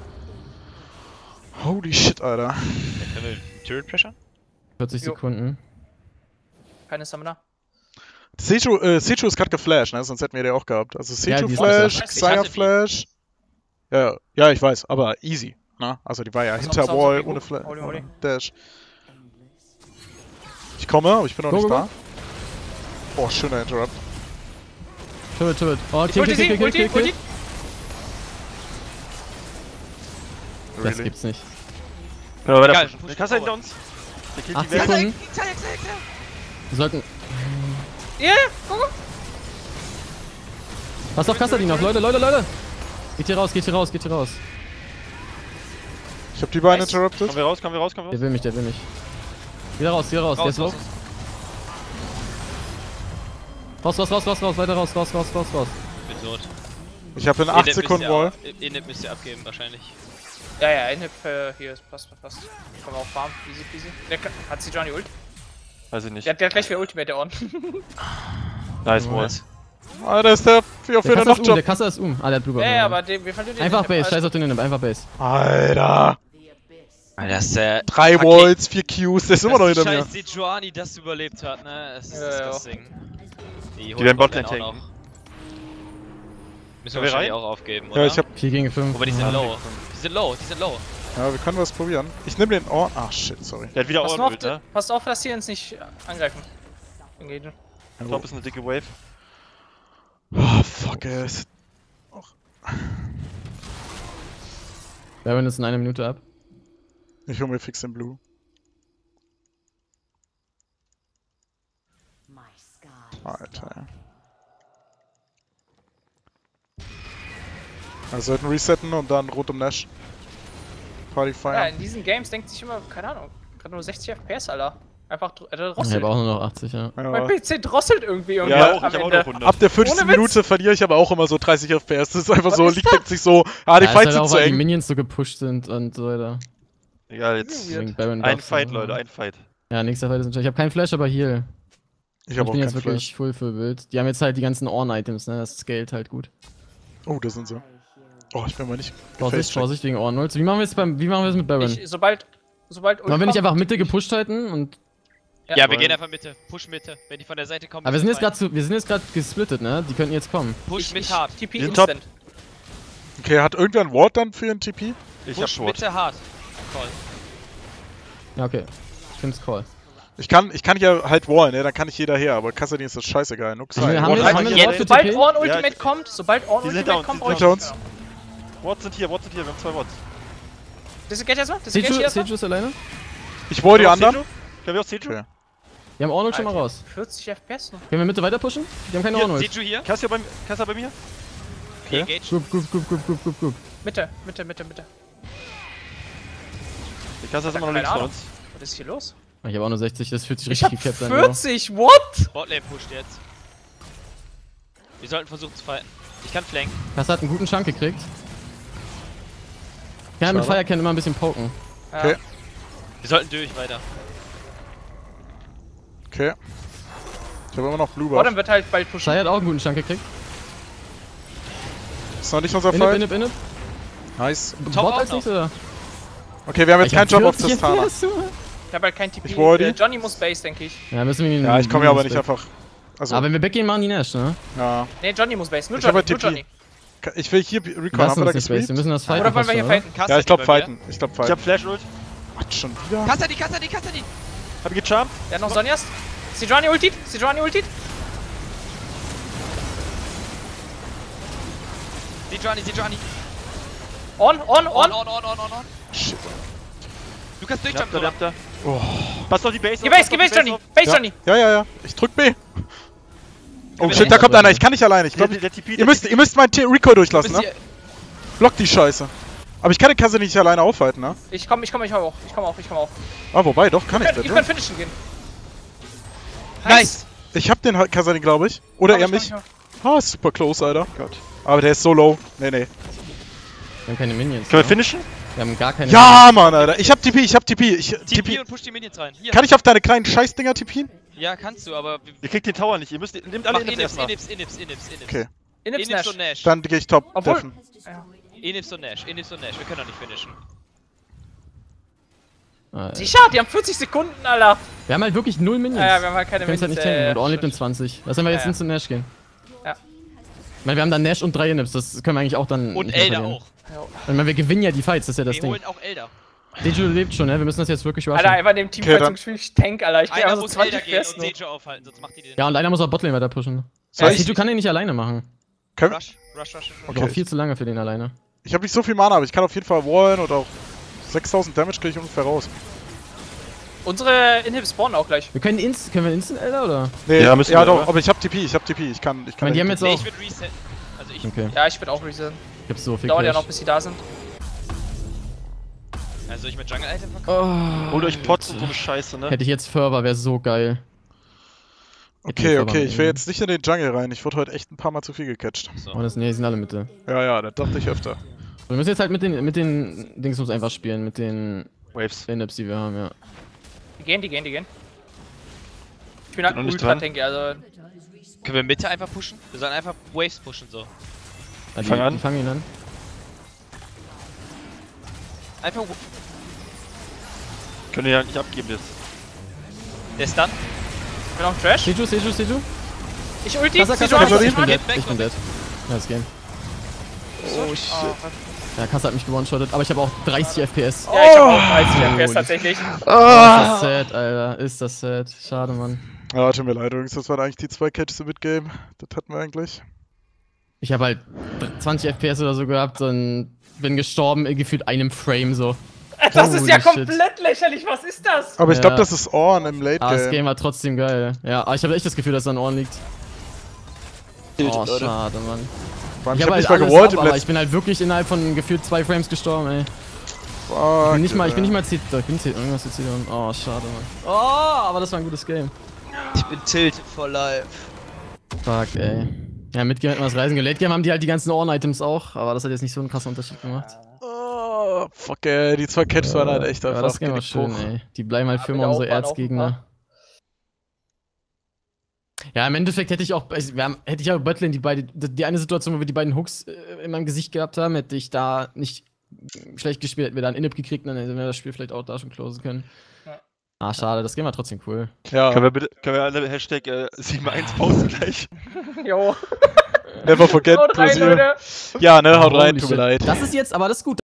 Holy shit, Alter.
Dann können wir Turret pressuren?
40
Jo.
Sekunden.
Keine Stamina.
Seju ist gerade geflasht, ne? Sonst hätten wir die auch gehabt. Also
Ja,
Seju
die ist
Flash,
geflasht. Ich
Xayah
hatte die.
Flash. Ja, ich weiß, aber easy. Ne? Also die war ja
Pass auf,
hinter
pass auf,
Wall,
wie gut.
ohne Flash.
Holy.
Dash. Ich komme, aber ich bin noch
Go,
nicht
go,
da. Oh, schöner Interrupt.
Turret. Oh,
Ich ulti sie. Ulti.
Das
Really?
gibt's nicht.
Ja, weiter
Egal,
pushen.
push
Der Kassa hinter
forward.
uns. Der killt
8
die Wave.
Sekunden. Wir sollten.
Ja, go.
Pass auf Kassadin auf, Leute. Geht hier raus.
Ich hab die beiden
Nice.
interrupted.
Kommen wir raus.
Der will mich. Wieder raus, der ist low. Raus, weiter raus.
Bin tot.
Ich hab in 8 Sekunden Wall.
Inhib müsst ihr abgeben, wahrscheinlich.
Ja, Inhib hier ist passt. Können wir auch farmen. Easy. Hat sie Johnny Ult?
Weiß ich nicht.
Der hat gleich wieder Ultimate, der Orden.
Nice Walls.
Alter, ist der auf jeden noch
Der
Job.
Kassa ist der hat Blue
Ja, aber wir verlieren den
Einfach
Inhib.
Base, scheiß auf den Inhib, einfach Base.
Alter.
Alter, das ist der
3 Walls, 4 Qs, der ist immer noch hinter mir.
Scheiß Sejuani das überlebt hat, ne? Das ist
Ja.
disgusting. Die
werden Botlane
auch noch.
tanken.
Müssen wir
wir
wahrscheinlich
rein?
auch aufgeben, oder?
Ja, ich hab.
4 gegen 5.
Aber die sind low. Die sind low.
Ja, wir können was probieren. Ich nehme den Ohr. Ach shit, sorry.
Der hat wieder Ohrenbild, ne?
Passt auf, dass die uns nicht angreifen. Engagen.
Ich glaube, ist eine dicke Wave.
Oh, fuck it.
Baron ist in einer Minute ab.
Ich hol mir fix den Blue. Alter. Wir sollten resetten und dann rot um Nash. Party
Ja,
feiern.
in diesen Games denkt sich immer, keine Ahnung, gerade nur 60 FPS, Alter. Einfach
Ich
drosselt.
habe auch nur noch 80, ja.
Mein
Ja.
PC drosselt irgendwie
Ja,
am
ich hab auch
Ende.
noch 100.
Ab der 50.
Ohne Witz.
Minute verliere ich aber auch immer so 30 FPS. Das ist einfach
Was
so,
ist
liegt denkt sich so, die
Ja,
Fights
ist
sind
auch,
zu
weil die
eng.
Minions so gepusht sind und so weiter.
Egal, jetzt.
Deswegen Baron
Ein
Buffs
Fight,
und-
Leute, ein Fight.
Ja, nächster Fight ist natürlich. Ich habe keinen Flash, aber Heal.
Ich
Ich
habe auch
bin
keinen
jetzt wirklich
Flash.
full für Bild. Die haben jetzt halt die ganzen Orn-Items, ne? Das scaled halt gut.
Oh, das sind sie. Oh, ich bin mal nicht.
Vorsicht, Vorsicht wegen Orn-Nulls. Wie machen wir es mit Baron?
Sobald
Wollen wir nicht
kommt,
einfach Mitte gepusht halten und.
Ja, wir gehen einfach Mitte. Push Mitte. Wenn die von der Seite kommen.
Aber wir sind
müssen
jetzt gerade gesplittet, ne? Die könnten jetzt kommen.
Push mit hart.
TP
Wir sind top.
Instant.
Okay, hat irgendwer ein Ward dann für den TP?
Ich
Push
hab Ward.
Mitte hart. Call.
Ja, okay. Ich find's Call.
Ich kann ja halt wallen, ne? Dann kann ich jeder her, aber Kassadin ist das scheißegal. Nux
Haben wir-
rein.
haben
Ward
wir-
rein.
haben wir
Jetzt,
Ward für
sobald
TP?
Orn
Ja,
Ultimate
ich-
kommt, sobald Orn
Die sind
Ultimate
down,
kommt,
die
brauche
sind
ich
uns.
Wards sind hier, wir haben 2 Wards.
Das geht erstmal? Das geht
Seju
erstmal?
ist alleine?
Ich wall die
Können wir
anderen.
Seju? Können wir auch Seju?
Okay.
Wir haben Orn schon mal raus.
40 FPS noch.
Können wir Mitte weiter pushen? Die haben keine
Hier,
Orn.
Seju hier.
Cassia bei mir?
Okay.
Engage.
Group.
Mitte.
Die Cassia ist immer noch
Keine
links von
Ahnung.
uns.
Was ist hier los?
Ich habe auch nur 60, das fühlt sich
Ich
richtig
hab
gecapped an.
40, what?
Botlane pusht jetzt. Wir sollten versuchen zu fighten. Ich kann flanken.
Kassa hat einen guten Chunk gekriegt. Ja, mit
Schade.
Firecan immer ein bisschen poken.
Ja.
Okay.
Wir sollten durch weiter.
Okay. Ich habe immer noch Blue
Bottom
Buff.
wird halt bald pushen.
Shai hat auch einen guten Chunk gekriegt.
Ist noch nicht unser
Inip.
Fight. Nice.
Top
Bot
auch
als
noch.
nächstes, oder?
Okay, wir haben jetzt
Ich hab
keinen Job auf
40
Tristana.
FPS, Junge.
Ich hab halt kein TP.
Ich wall die.
Johnny muss Base, denke ich.
Ja, müssen wir ihn.
Ja, ich komme hier aber nicht einfach. Also,
Aber wenn wir weggehen, machen die Nash, ne?
ja.
Ne, Johnny muss Base. Nur
Ich hab
Johnny.
halt
Nur
TP.
Johnny.
Ich will hier Recon.
Lass
Haben wir da
uns nicht Base, wir
gesweept?
müssen das fighten.
Oder wollen wir hier
fast, oder?
fighten?
Kassa
Ja, ich glaube
bei mir.
fighten. Ich glaube
Ich hab
fighten.
Flash Ult.
Was, schon wieder?
Kassadi!
Hab ich gecharmt?
Der hat noch Sonjas. Sejuani ultit.
Sejuani!
On.
On.
Shit.
Du kannst
Ja,
durchjumpen,
da,
oder?
da. Pass auf die Base
Geh
auf,
Base,
pass auf die
Johnny.
auf.
Base, Johnny.
Ja. Ich drück B. Oh
wir
shit,
nicht
da kommt einer. Ich kann nicht alleine. Ich glaube,
Der TP,
ihr müsst meinen Rico durchlassen,
Bist
ne?
hier-
Blockt die Scheiße. Aber ich kann den Kasse nicht alleine aufhalten, ne?
Ich komm auch. Ich komm auch.
Ah, wobei, doch, kann ich
Ihr
das.
könnt finishen gehen.
Nice!
Ich hab den Kasadin, glaube ich. Oder
Komm,
er
ich
mich.
komm.
Ah, ist super close, Alter. Aber der ist so low. Nee.
Wir haben keine Minions.
Können wir
ne?
finishen?
Wir haben gar keine.
Ja, Mann, Alter. Ich hab TP.
TP und push die Minions rein. Hier.
Kann ich auf deine kleinen Scheißdinger TPen?
Ja, kannst du, aber
Ihr kriegt den Tower nicht. Ihr müsst, nehmt alle
mach
Inips
Inips.
erstmal.
Okay.
Inips
Inips
Nash.
und Nash.
Dann gehe ich top.
Obwohl-
Deffen.
Inips und Nash. Wir können doch nicht finishen.
Ah,
Sicher, die haben 40 Sekunden, Alter.
wir haben halt wirklich null Minions.
Ja, wir haben halt keine
können es halt nicht tanken. Und Orn lebt in 20. Was, wenn wir jetzt
ja.
zu Nash gehen?
Ja.
Ich meine, wir haben dann Nash und 3 Inips. Das können wir eigentlich auch dann.
Und
nicht mehr
Elder
verlieren.
auch.
Ich meine, wir gewinnen ja die Fights, das ist ja das
Wir
Ding.
holen auch Elder.
Deju lebt schon, ne? Wir müssen das jetzt wirklich rushen.
Alter, einfach in dem Team
Okay, dann-
zum Gefühl, ich tank, Alter. Ich bin
Einer
einfach so
muss
20
Elder gehen
FPS
und
nur.
Seju aufhalten, sonst macht die den.
Ja, und einer muss auch Botlane weiter pushen.
Soll
Ja,
ich-
Deju kann den nicht alleine machen.
Können-
Rush.
Okay.
Braucht viel zu lange für den alleine.
Ich habe nicht so viel Mana, aber ich kann auf jeden Fall wallen und auch 6000 Damage kriege ich ungefähr raus.
Unsere Inhibs spawnen auch gleich.
Wir können Instant Elder, oder?
Nee,
Ja, müssen
ja
wir,
doch,
oder?
aber ich hab TP. Ich kann.
Ich meine, die haben jetzt
Nee,
auch.
ich würde resetten. Also ich.
Okay,
Ja, ich würde auch resetten.
ich hab so viel
Dauert ja
Cash.
noch, bis sie da sind.
Also ich mit Jungle Item verkaufen.
Oh,
Holt euch Pots und so eine Scheiße, ne?
hätte ich jetzt Fervor, wäre so geil.
Okay, ich will jetzt nicht in den Jungle rein. Ich wurde heute echt ein paar Mal zu viel gecatcht.
So.
Oh, nee, die sind alle Mitte.
Ja, das dachte ich öfter.
Wir müssen jetzt halt mit den Dingsums einfach spielen, mit den
Waves.
Inips, die wir haben, ja.
Die gehen. Ich bin halt
Noch nicht
ultra
dran.
tanky, also.
Können wir Mitte einfach pushen? Wir sollen einfach Waves pushen so.
Ah,
Fang an.
Die fangen ihn an.
Einfach.
Könnt ihr ja nicht abgeben jetzt.
Der ist dann.
Ich bin auch Trash.
Seju.
Ich ulti.
Kassa,
Sejuani,
ich bin
Sejuani.
dead. Ich bin dead. Ja, das Game.
Oh shit.
Ja, Kassa hat mich gewone-shottet, aber ich habe auch 30 FPS.
Ja, ich hab auch 30 FPS tatsächlich.
Ist das sad, Alter. Ist das sad. Schade, Mann.
Ja, tut mir leid übrigens. Das waren eigentlich die 2 Catches im Mid-Game. Das hatten wir eigentlich.
Ich habe halt 20 FPS oder so gehabt und bin gestorben in gefühlt einem Frame so.
Das ist ja
Holy shit.
komplett lächerlich, was ist das?
Aber ich glaube,
Ja.
das ist Ornn im Late
Ah, das
Game.
Game war trotzdem geil. Ja, aber ich habe echt das Gefühl, dass es an Ohren liegt. Oh, schade, Mann.
Vor allem,
Ich
ich
habe
hab
halt
nicht mal
alles
gewollt
ab,
im
aber
letzten.
ich bin halt wirklich innerhalb von gefühlt 2 Frames gestorben, ey.
Fuck,
Ich bin nicht mal
Alter.
C. Doch, ich bin C. Irgendwas ist C. Oh, schade, Mann. Oh, aber das war ein gutes Game.
Ich bin tilted for life.
Fuck, ey. Ja, Midgame hätten wir das Reisen gelate Game haben die halt die ganzen Ohren-Items auch, aber das hat jetzt nicht so einen krassen Unterschied gemacht.
Oh, fuck, ey. Die 2 Catches waren halt echt
Ja,
einfach.
das Game war schön,
Genickbruch.
ey. Die bleiben halt
Ja,
für
mit
immer
der
unsere
Aufwand auch
Erzgegner. Ja, im Endeffekt hätte ich auch, hätte ich auch Botlane die eine Situation, wo wir die beiden Hooks in meinem Gesicht gehabt haben, hätte ich da nicht schlecht gespielt, hätten wir da einen Inhib gekriegt, dann hätten wir das Spiel vielleicht auch da schon closen können.
Ja.
Ah, schade, das Game war trotzdem cool.
Ja,
Können wir alle Hashtag 7-1 posten gleich?
Jo.
never forget,
Haut rein,
Brasil.
Leute.
Ja, ne, haut rein,
Holy
tut mir
shit.
leid.
Das ist jetzt, aber das ist gut.